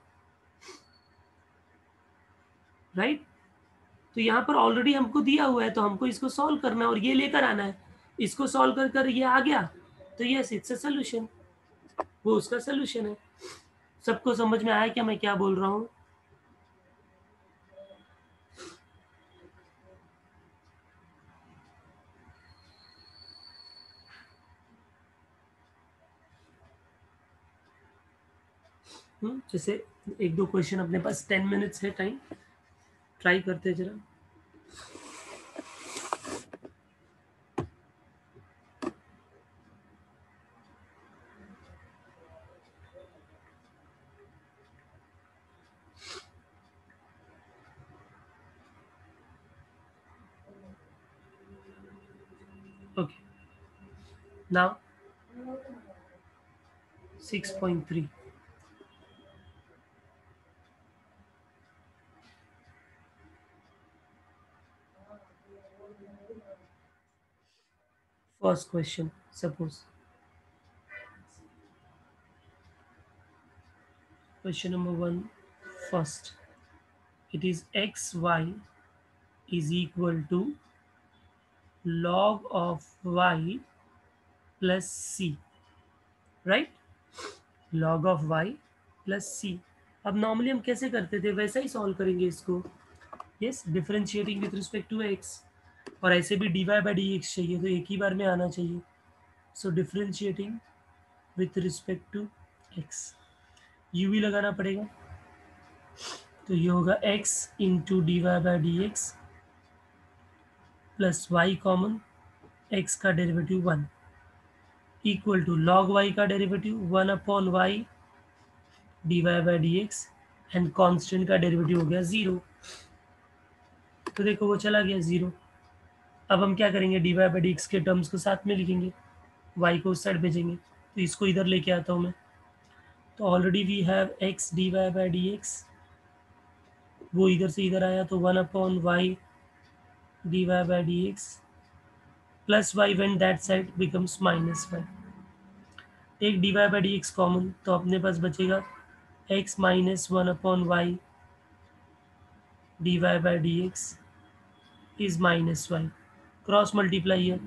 राइट. तो यहाँ पर ऑलरेडी हमको दिया हुआ है तो हमको इसको सॉल्व करना है और ये लेकर आना है. इसको सॉल्व कर कर ये आ गया तो यस इट्स अ सोल्यूशन. वो उसका सोल्यूशन है. सबको समझ में आया क्या मैं क्या बोल रहा हूँ. जैसे एक दो क्वेश्चन अपने पास टेन मिनट्स है टाइम, ट्राई करते जरा. Okay, now six point three. First question, suppose question number one first, it is xy is equal to log of y plus c, right. log of y plus c. अब normally हम कैसे करते थे वैसा ही solve करेंगे इसको. Yes, differentiating with respect to x और ऐसे भी d Y by D x चाहिए तो एक ही बार में आना चाहिए. So differentiating with respect to x, u भी लगाना पड़ेगा तो ये होगा x into D Y by D x plus y common, x का derivative one equal to log y का derivative one upon y D Y by D x and constant का derivative हो गया ज़ीरो। तो देखो वो चला गया ज़ीरो। अब हम क्या करेंगे, d Y by D x के टर्म्स को साथ में लिखेंगे, वाई को उस साइड भेजेंगे, तो इसको इधर लेके आता हूँ मैं। तो already we have x d Y by D x, वो इधर से इधर आया तो one upon y D Y by D x plus y when that side becomes minus y. Take d Y by D x common, तो अपने पास बचेगा x minus one upon y D Y by D x is minus y. Cross multiply है,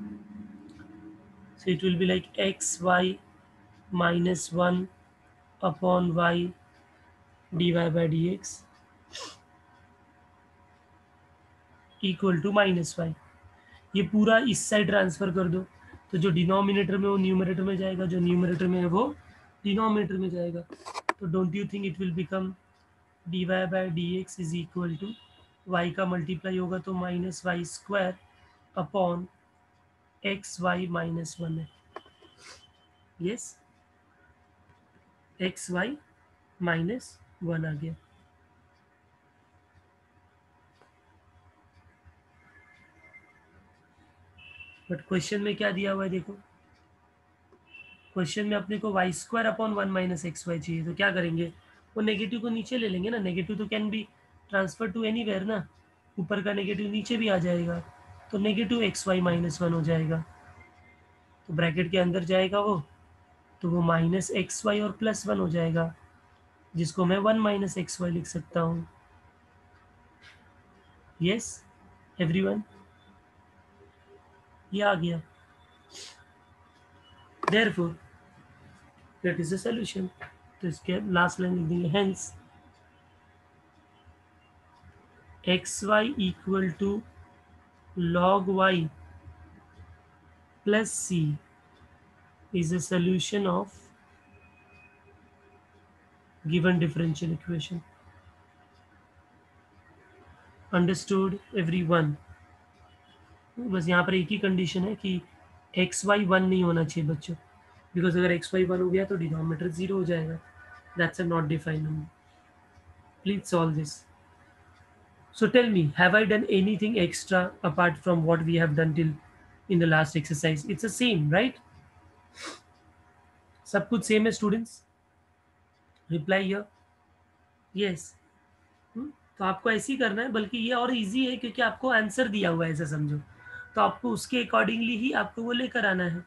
so it will be like xy minus one upon y dy by dx equal to minus y. ये पूरा इस side transfer कर दो, तो जो denominator में वो न्यूमरेटर में जाएगा, जो न्यूमरेटर में है वो डिनोमिनेटर में जाएगा। तो don't you think it will become d Y by D x is equal to y का मल्टीप्लाई होगा तो minus y square upon x y minus one है। Yes, x y minus one आ गया। बट क्वेश्चन में क्या दिया हुआ है देखो, क्वेश्चन में अपने को y square upon one minus x y चाहिए, तो क्या करेंगे, वो नेगेटिव को नीचे ले लेंगे ना, नेगेटिव तो can be transfer to anywhere ना, ऊपर का नेगेटिव नीचे भी आ जाएगा, तो negative x y minus one हो जाएगा, तो ब्रैकेट के अंदर जाएगा वो, तो वो माइनस एक्स वाई और प्लस वन हो जाएगा, जिसको मैं वन माइनस एक्स वाई लिख सकता हूँ। यस एवरीवन, ये आ गया। Therefore, that is the solution. तो इसके लास्ट लाइन लिख देंगे, hence x y equal to log y plus c is a solution of given differential equation. Understood everyone? बस यहाँ पर एक ही कंडीशन है कि एक्स वाई वन नहीं होना चाहिए बच्चों, बिकॉज अगर एक्स वाई वन हो गया तो डिनोमिनेटर जीरो हो जाएगा, that's a not defined number. Please solve this. So tell me, have I done anything extra apart from what we have done till in the last exercise? It's the same, right? सब कुछ same है students? Reply here yes. तो आपको ऐसे ही करना है, बल्कि ये और इजी है क्योंकि आपको आंसर दिया हुआ है, ऐसा समझो, तो आपको उसके अकॉर्डिंगली ही आपको वो लेकर आना है।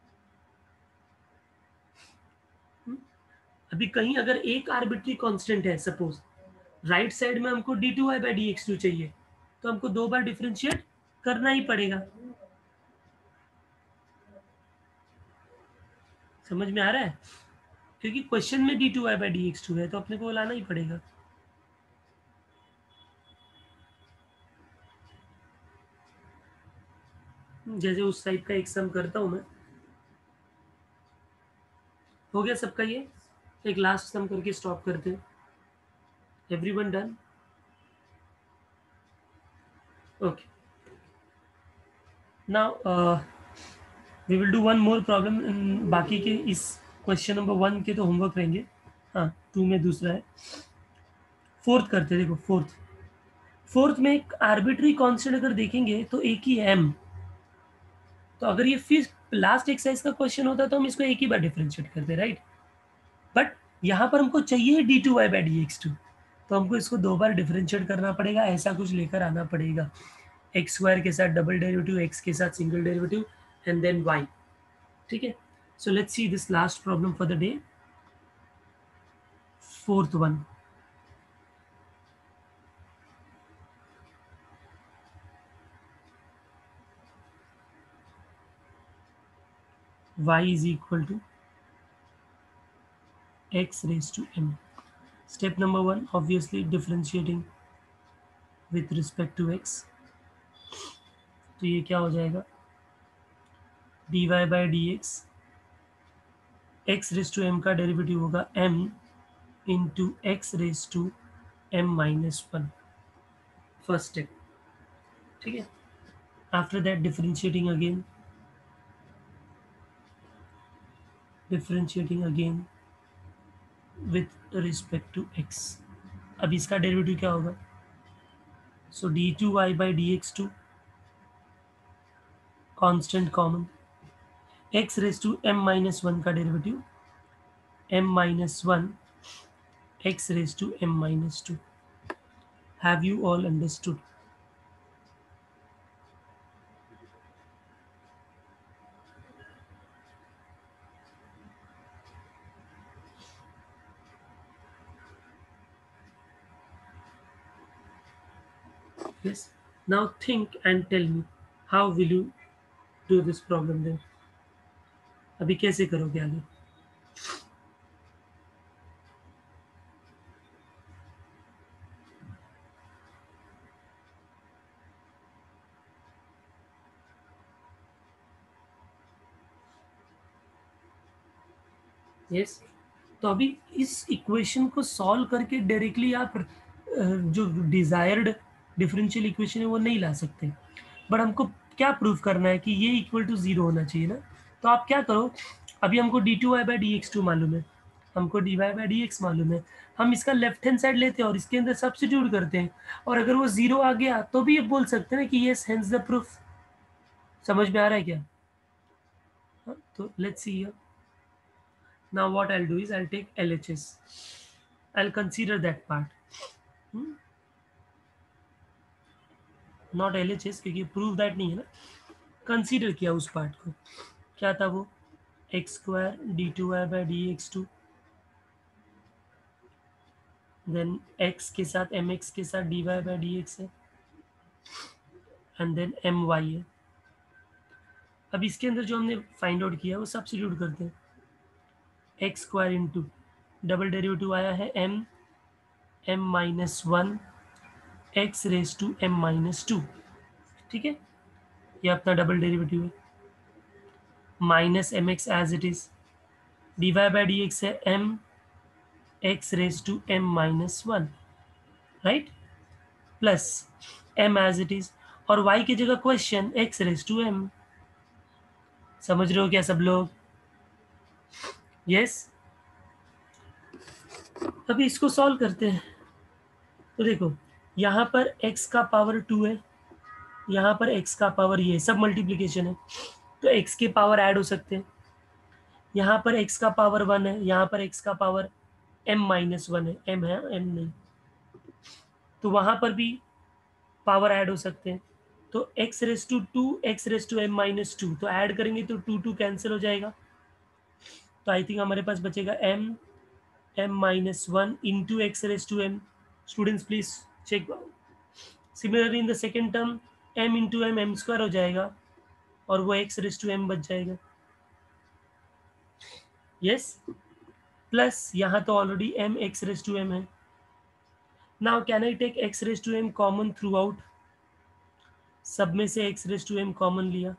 अभी कहीं अगर एक आर्बिट्री कांस्टेंट है, सपोज राइट साइड में हमको d two y by D x two चाहिए, तो हमको दो बार डिफ्रेंशिएट करना ही पड़ेगा। समझ में आ रहा है? क्योंकि क्वेश्चन में d two y by D x two है, तो अपने को लाना ही पड़ेगा। जैसे उस टाइप का एक सम करता हूं मैं। हो गया सबका? ये एक लास्ट सम करके स्टॉप करते हैं। Everyone done? Okay, now we will do one more problem. बाकी के इस क्वेश्चन नंबर वन के तो होमवर्क रहेंगे, हाँ टू में दूसरा है। फोर्थ करते, देखो फोर्थ फोर्थ में एक आर्बिट्री कांस्टेंट अगर देखेंगे तो एक ही है m। तो अगर ये फिर लास्ट एक्सरसाइज का क्वेश्चन होता तो हम इसको एक ही बार डिफरेंशिएट करते, राइट? बट यहाँ पर हमको चाहिए d two y by D x two, तो हमको इसको दो बार डिफरेंशिएट करना पड़ेगा, ऐसा कुछ लेकर आना पड़ेगा। एक्स स्क्वायर के साथ डबल डेरिवेटिव, एक्स के साथ single derivative and then y. ठीक है, so let's see this last problem for the day, fourth one. y is equal to x raised to m. Step number one, obviously differentiating with respect to x. तो ये क्या हो जाएगा, dy by dx, x raised to m का derivative होगा m into x raised to m minus one, first step. ठीक है, after that differentiating again, differentiating again with respect to x। अब इसका डेरिवेटिव क्या होगा? So d two y by D x two, constant common, x raise to m minus one का derivative m minus one x raise to m minus two. Have you all understood? Yes. Now think and tell me, how will you do this problem then? अभी कैसे करोगे आगे? Yes, तो अभी इस equation को solve करके डायरेक्टली आप अ, जो डिजायर्ड डिफरेंशियल इक्वेशन है वो नहीं ला सकते, बट हमको क्या प्रूव करना है कि ये इक्वल टू जीरो होना चाहिए ना। तो आप क्या करो, अभी हमको d two y by D x two मालूम है, हमको d Y by D x मालूम है, हम इसका लेफ्ट हैंड साइड लेते हैं और इसके अंदर सब्स्टिट्यूट करते हैं, और अगर वो जीरो आ गया तो भी ये बोल सकते हैं ना कि यस हेंस द प्रूफ। समझ में आ रहा है क्या? हाँ, तो let's see here. Now what I'll do is I'll take L H S. I'll consider that part. Hmm? Not L H S क्योंकि prove that नहीं है ना, कंसीडर किया उस पार्ट को। क्या था वो? X square d two y by D x two, then x के साथ एम एक्स के साथ d Y by D x है, एंड देन एम वाई है। अब इसके अंदर जो हमने फाइंड आउट किया वो सब्स्टिट्यूट करते हैं। X square into double derivative आया है m m minus one x raise to m minus two, ठीक है, ये अपना डबल डेरिवेटिव है, minus m x as it is, d Y by D x है m x raise to m minus one, right, plus m as it is, और y की जगह question x raise to m. समझ रहे हो क्या सब लोग? यस। अभी इसको सॉल्व करते हैं। तो देखो यहाँ पर x का पावर टू है, यहाँ पर x का पावर ये सब मल्टीप्लीकेशन है, तो x के पावर ऐड हो सकते हैं। यहाँ पर x का पावर वन है, यहाँ पर x का पावर m माइनस वन है, m है m नहीं, तो वहाँ पर भी पावर ऐड हो सकते हैं। तो x raise to two x raise to m minus two, तो ऐड करेंगे तो टू टू कैंसिल हो जाएगा, तो आई थिंक हमारे पास बचेगा m m minus one into x raise to m. Students please check. Similarly in the second term m into m m square हो जाएगा और वो x रेस टू एम बच जाएगा। यस, प्लस यहाँ तो already m x raise to m है। Now can I take x raise to m common throughout? सब में से x raise to m common लिया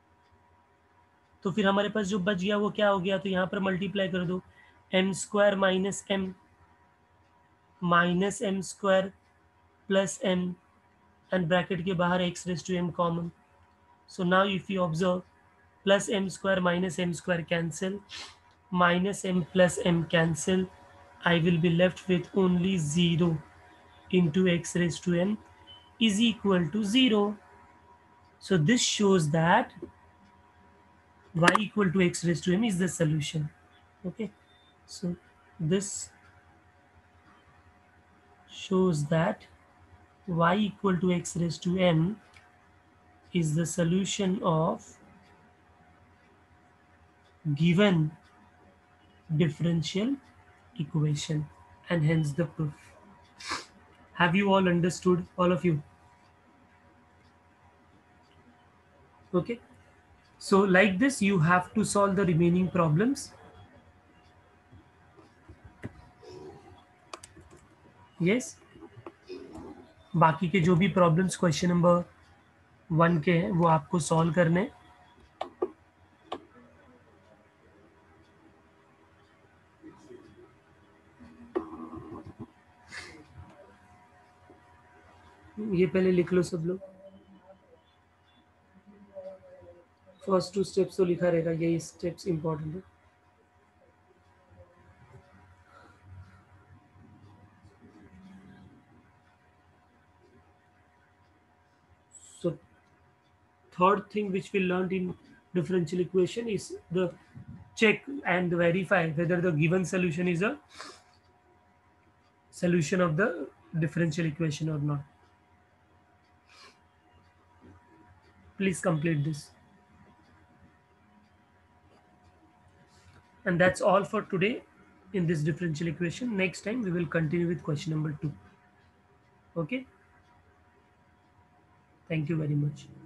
तो फिर हमारे पास जो बच गया वो क्या हो गया, तो यहाँ पर मल्टीप्लाई कर दो, m square minus m minus m square plus m, and bracket के बाहर x raise to m common. So now if you observe, plus m square minus m square cancel, minus m plus m cancel, I will be left with only zero into x raised to n is equal to zero. So this shows that y equal to x raised to m is the solution. Okay, so this shows that y equal to x raised to m is the solution of given differential equation, and hence the proof. Have you all understood, all of you? Okay, so like this you have to solve the remaining problems. Yes, बाकी के जो भी problems question number one के हैं वो आपको solve करने। ये पहले लिख लो सब लोग, फर्स्ट टू स्टेप्स तो लिखा रहेगा, यही स्टेप्स इंपॉर्टेंट है। third thing which we learned in differential equation is the check and verify whether the given solution is a solution of the differential equation or not. Please complete this. And that's all for today in this differential equation. Next time we will continue with question number two. Okay. Thank you very much.